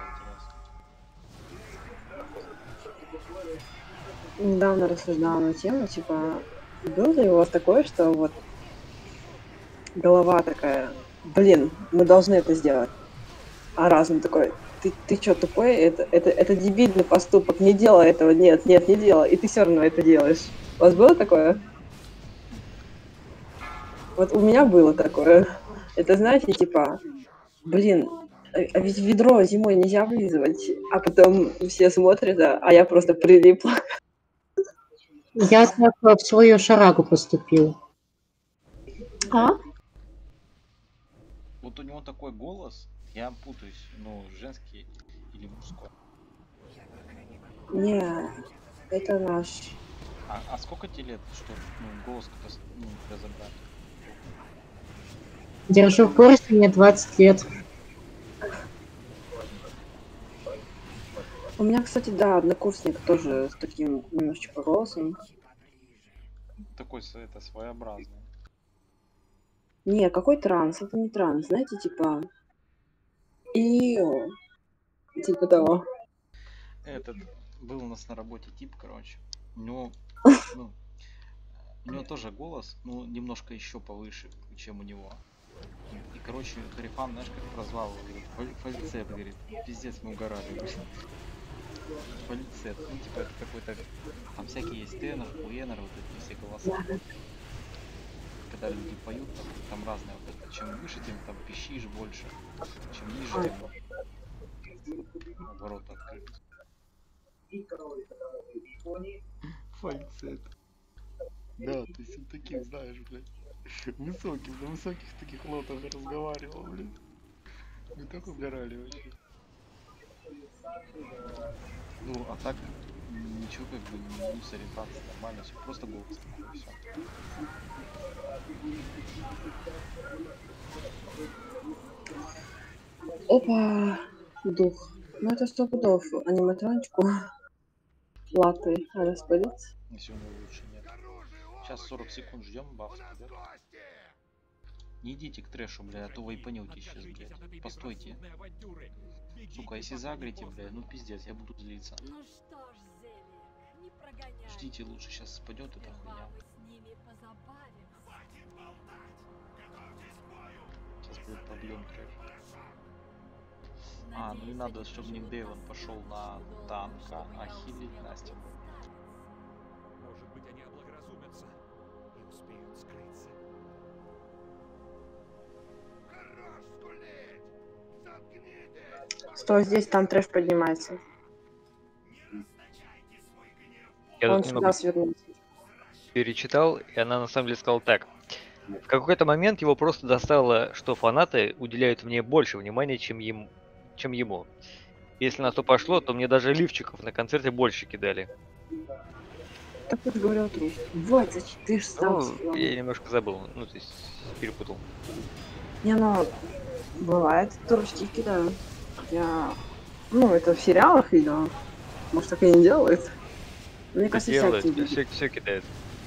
интересный. Недавно рассуждала на тему, типа, было ли у вас такое, что вот голова такая, блин, мы должны это сделать. А разум такой, ты, ты чё, тупой? Это, это, это дебильный поступок, не делай этого, нет, нет, не делай. И ты все равно это делаешь. У вас было такое? Вот у меня было такое. Это, знаете, типа, блин, а, а ведь ведро зимой нельзя вылизывать, а потом все смотрят, а, а я просто прилипла. Я так в свою шарагу поступил. А? Вот у него такой голос, я путаюсь, ну, женский или мужской. Не, это наш. А, а сколько тебе лет, что ну, голос как-то ну, тебя забрать? Держу в курсе, мне двадцать лет. У меня, кстати, да, однокурсник тоже с таким немножечко голосом. Такой с- это своеобразный. Не, какой транс? Это не транс, знаете, типа... И типа того. Этот был у нас на работе тип, короче. У него, ну, у него тоже голос, ну, немножко еще повыше, чем у него. И, короче, Харифан, знаешь, как прозвал его, говорит, «Фа- фальцет», говорит, пиздец, мы угорали, говорит. Фальцет, ну, типа, это какой-то, там всякие есть тенор, пуэнор, вот эти все голоса. Когда люди поют, там, там разные, вот это, чем выше, тем там пищишь больше, чем ниже, тем наоборот открыт. Фальцет. Да, то есть он таких, знаешь, блядь, высоких, на высоких таких нотах разговаривал, блин. Мы так угорали вообще. Ну, а так, ничего как бы не сориентация, нормально, все, просто голос такой, все. Опа, дух. Ну это сто пудов аниматрончику. Латы распылить. Если у него лучше нет. Сейчас сорок секунд ждем, баф идет. Не идите к трэшу, бля, а то вайпанете сейчас, блядь. Постойте. Сука, если загрите, бля, ну пиздец, я буду злиться. Ну что ж, Зели, не прогоняй. Ждите, лучше сейчас спадет эта Сперва хуйня. мы с ними позабавимся. Сейчас будет побьем трэш. А, ну и надо, чтобы Ник Дэйвон пошел на танка, а хилить Настя. Может быть, они облагоразумятся и успеют скрыться. Стой здесь, там трэш поднимается. Я Он тут сюда немного свернулся. перечитал, и она на самом деле сказала так. В какой-то момент его просто достало, что фанаты уделяют мне больше внимания, чем, им, чем ему. Если на то пошло, то мне даже лифчиков на концерте больше кидали. Так вот говорил труп. Вот, зачем ты ж сам Ну, сказал. я немножко забыл, ну, то есть перепутал. Не, ну, бывает, дурачки кидают. Я, ну, это в сериалах видела. Может, так и не делают. Мне кажется, Делает, всякие все, все кидает.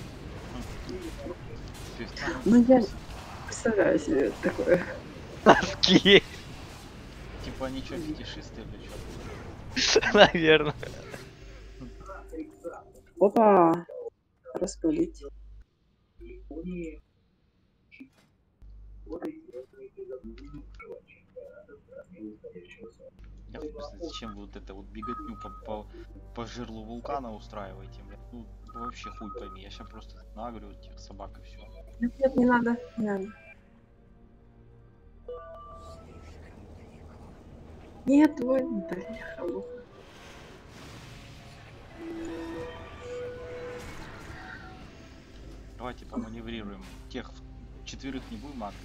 То есть там Ну, я представляю себе такое. Носки, типа они что, фетишисты или что? наверное. Опа! Распылить. Я в смысле, зачем вы вот это вот беготню по, по, по жерлу вулкана устраиваете, блядь? Ну, вообще хуй пойми, я сейчас просто нагрю этих собак и все. Нет, нет, не надо, не надо. Нет, твой, бля, Давайте поманеврируем. Тех четверых не будем агрить.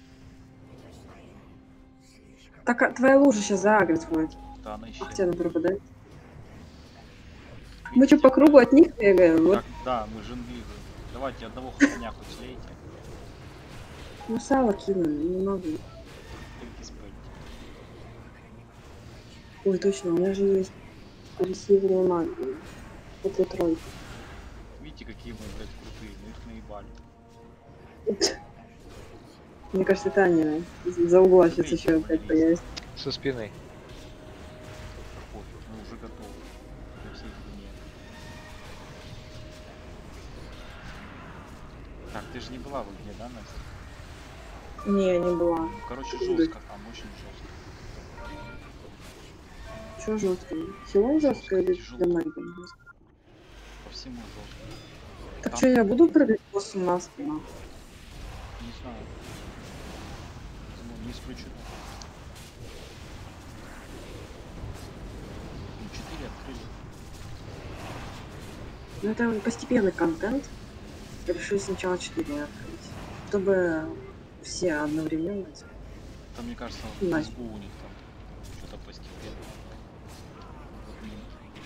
Так, а твоя лужа сейчас заагрить будет. Да, она К исчезла. тебе пропадает. Мы что, по кругу от них бегаем? Вот. Так, да, мы жонглируем. Давайте одного храня хоть слейте. Ну, сало кинули, не могу. Только спейте. Ой, точно, у меня же есть агрессивная магия. Это тройка. Видите, Смотрите, какие мы, блядь, крутые, мы их наебали. Мне кажется, это они за угла сейчас Смотрите, еще опять валялись. появится. Со спины. Пофиг, мы уже готовы ко всей хуйне. Так, ты же не была в игре, да, Настя? Не, не была. Ну, короче, жестко там, очень жестко. Чё жестко? Хилон жестко или Тяжело. дамагом жестко? По всему жестко. Так Там- что, я буду прыгать по семнадцать, нахуй? Не знаю. Ну, не исключено. Ну, четыре открыли. Ну, это постепенный контент. Я решил сначала четыре открыть, чтобы все одновременно. Там, мне кажется, в Настя. мозгу у них там что-то постепенно. Вот минки.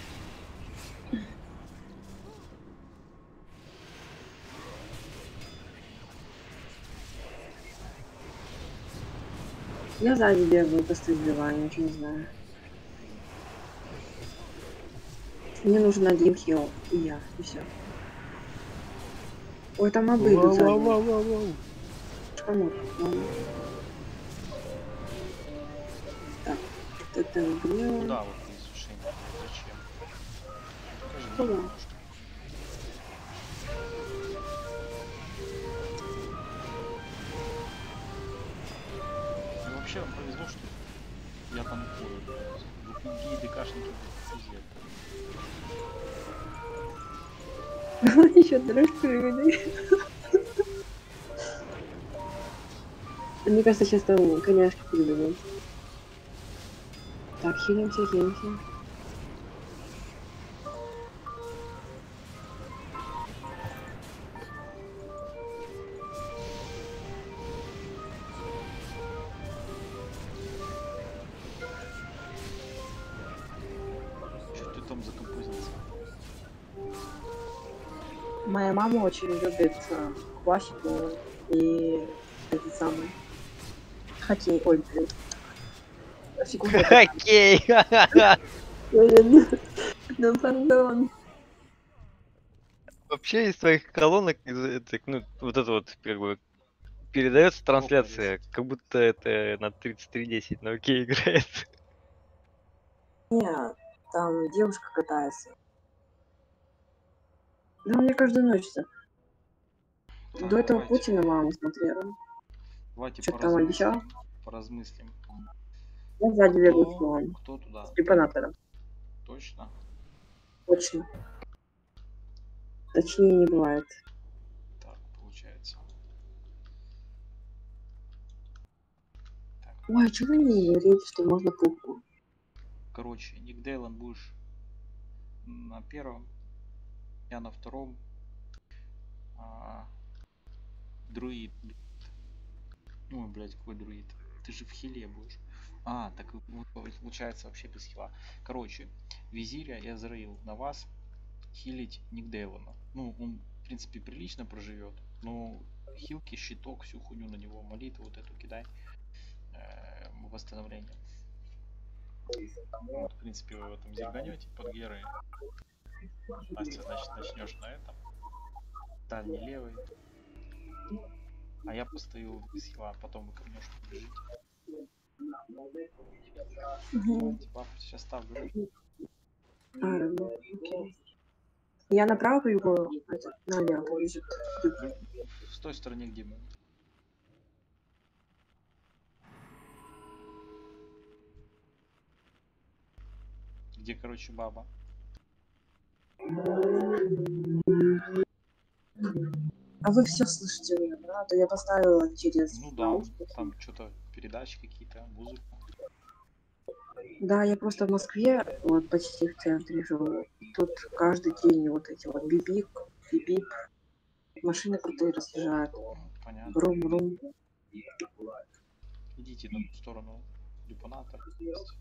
Я сзади бегаю, просто избиваю, ничего не знаю. Мне нужен один хил, и я, и все. Ой, там мобы идут сзади. Шкамот, ладно. Так, вот это убьем. Куда вот ты изучение? Зачем? Покажи мне Куда? немножко. Ну, вообще, вам повезло, что я там упорю, блядь. Другие ДКшники, пиздец. Давай еще дрожь приведи. Мне кажется, сейчас там коняшки перебегут. Так, хилимся, хилимся. Что ты там за композиция? Моя мама очень любит э, классику и этот самый хоккей. Ой, блин. Секунду. Окей. Блин. Ну, пардон. Вообще из твоих колонок, из этих, ну, вот это вот, как бы, передается трансляция, как будто это на тридцать три десять на окей играет. Нет, там девушка катается. Да, мне каждую ночь. Так, До этого давайте. Путина мама смотрела. Давайте Что там обещал? поразмыслим. Поразмыслим. Я сзади бегаю с Кто, Луан. кто туда? С препаратором. Точно? Точно. Точнее не бывает. Так, получается. Так, Ой, а чего вы не говорите, что можно пуху? короче, Ник Дейлан будешь на первом, я на втором. А, друид. Ой, блядь, какой друид? Ты же в хиле будешь. А, так вот, получается вообще без хила. Короче, визиря я зароил на вас хилить Ник Дейлана. Ну, он, в принципе, прилично проживет, но хилки, щиток, всю хуйню на него, молитву вот эту кидай. Э, восстановление. Вот, в принципе, вы в этом зерганете под герой. Настя, значит, начнешь на этом. Дальний левый. А я постою без хила, потом вы ко мне что побежите. Давайте, баф, сейчас ставлю. А, ну, окей. Я направо его, это, налево побежит. В той стороне, где мы. Где, короче, баба. А вы все слышите меня, да? А то я поставила через Ну да, наушники. там что-то передачи какие-то, музыка. Да, я просто в Москве, вот почти в центре живу. Тут каждый день вот эти вот бибик, бибип, машины крутые разъезжают. Ну, понятно. Брум-брум. Идите на ту сторону. Люпанатор есть.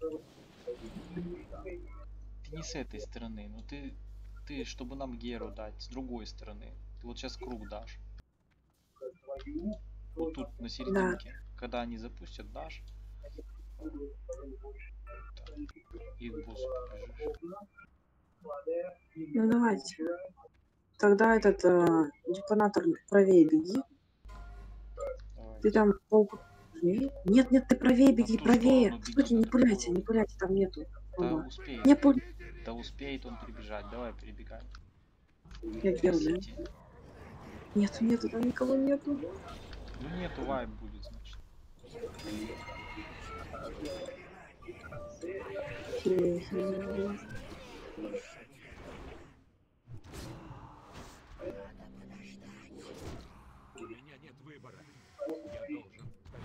Ты не с этой стороны, но ты, ты, чтобы нам Геру дать, с другой стороны. Ты вот сейчас круг дашь. Вот тут на серединке. Когда они запустят, дашь. Так. И к боссу побежишь. Ну давайте. Тогда этот э, детонатор правее беги. Давай. Ты там пол... Правее? Нет, нет, ты правее беги, ту правее. сторону беги, Стойте, на не другую. пуляйте, не пуляйте, там нету. Да Оба. успеет. Не пуль... Да успеет он перебежать. Давай, перебегай. Я делаю. Несите. Нет, нету, там никого нету. Ну нету, вайп будет, значит. Хиль, хиль. У меня нет выбора. Я должен.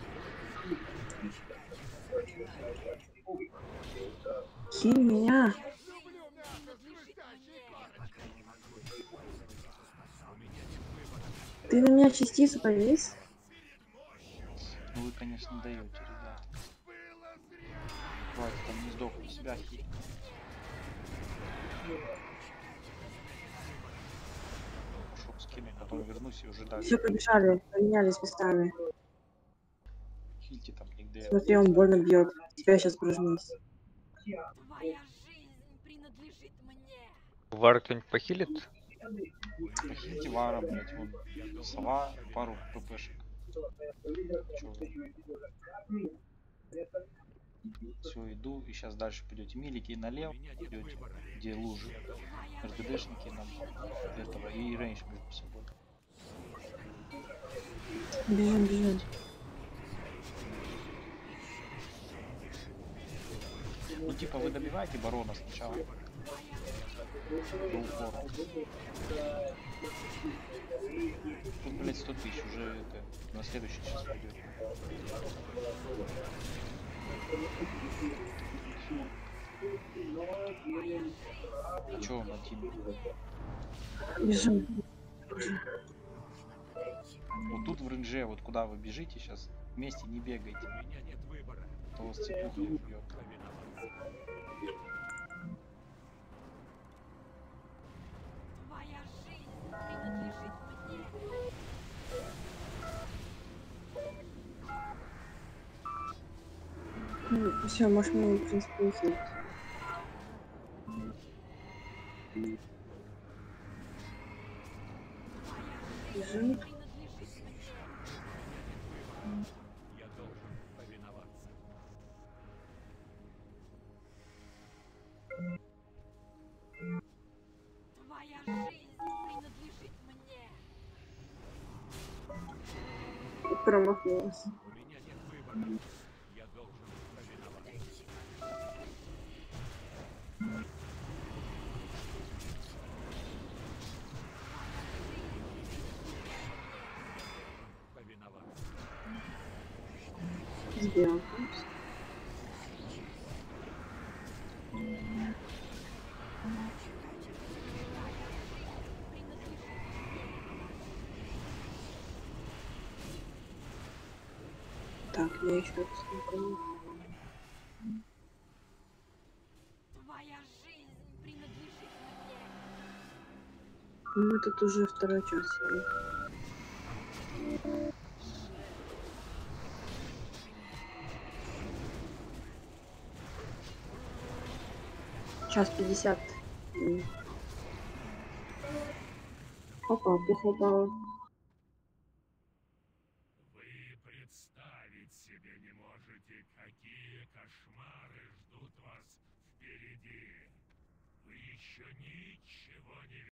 Хиль меня. Ты на меня частицу повесь? Ну вы, конечно, даете, ребята. Хватит, там не сдохну себя хит. Пошел скину, потом вернусь и уже дальше. Все, побежали, поменялись местами. Хильте там нигде. Смотри, он больно бьет. Тебя сейчас прожмись. Твоя жизнь принадлежит мне. Вар кто-нибудь похилит? Похильте вара, блять, вон. Сова, пару ппшек. Чё вы? Все, иду, и сейчас дальше пойдете. Милики налево идете, где лужи. РДДшники нам этого и рейндж между собой. Бежим, бежим. Ну типа вы добиваете барона сначала. До упора. Тут, блять, сто тысяч уже это на следующий сейчас пойдет. А чё он один? Бежим. Вот тут в рейнже, вот куда вы бежите сейчас, вместе не бегайте. У меня нет выбора. То вас цепуха убьет. Твоя жизнь принадлежит мне. Ну, все, можешь мне, в принципе, ухилить. Бежим. Принадлежит мне. Я должен повиноваться. Твоя жизнь принадлежит мне. Промахнулась. У меня нет выбора. Я должен повиноваться. Повиноваться. Сделал. Так, я еще раз смотрю. Твоя жизнь принадлежит мне. Ну, мы тут уже второй час сидим. Час пятьдесят. Опа, пух упал.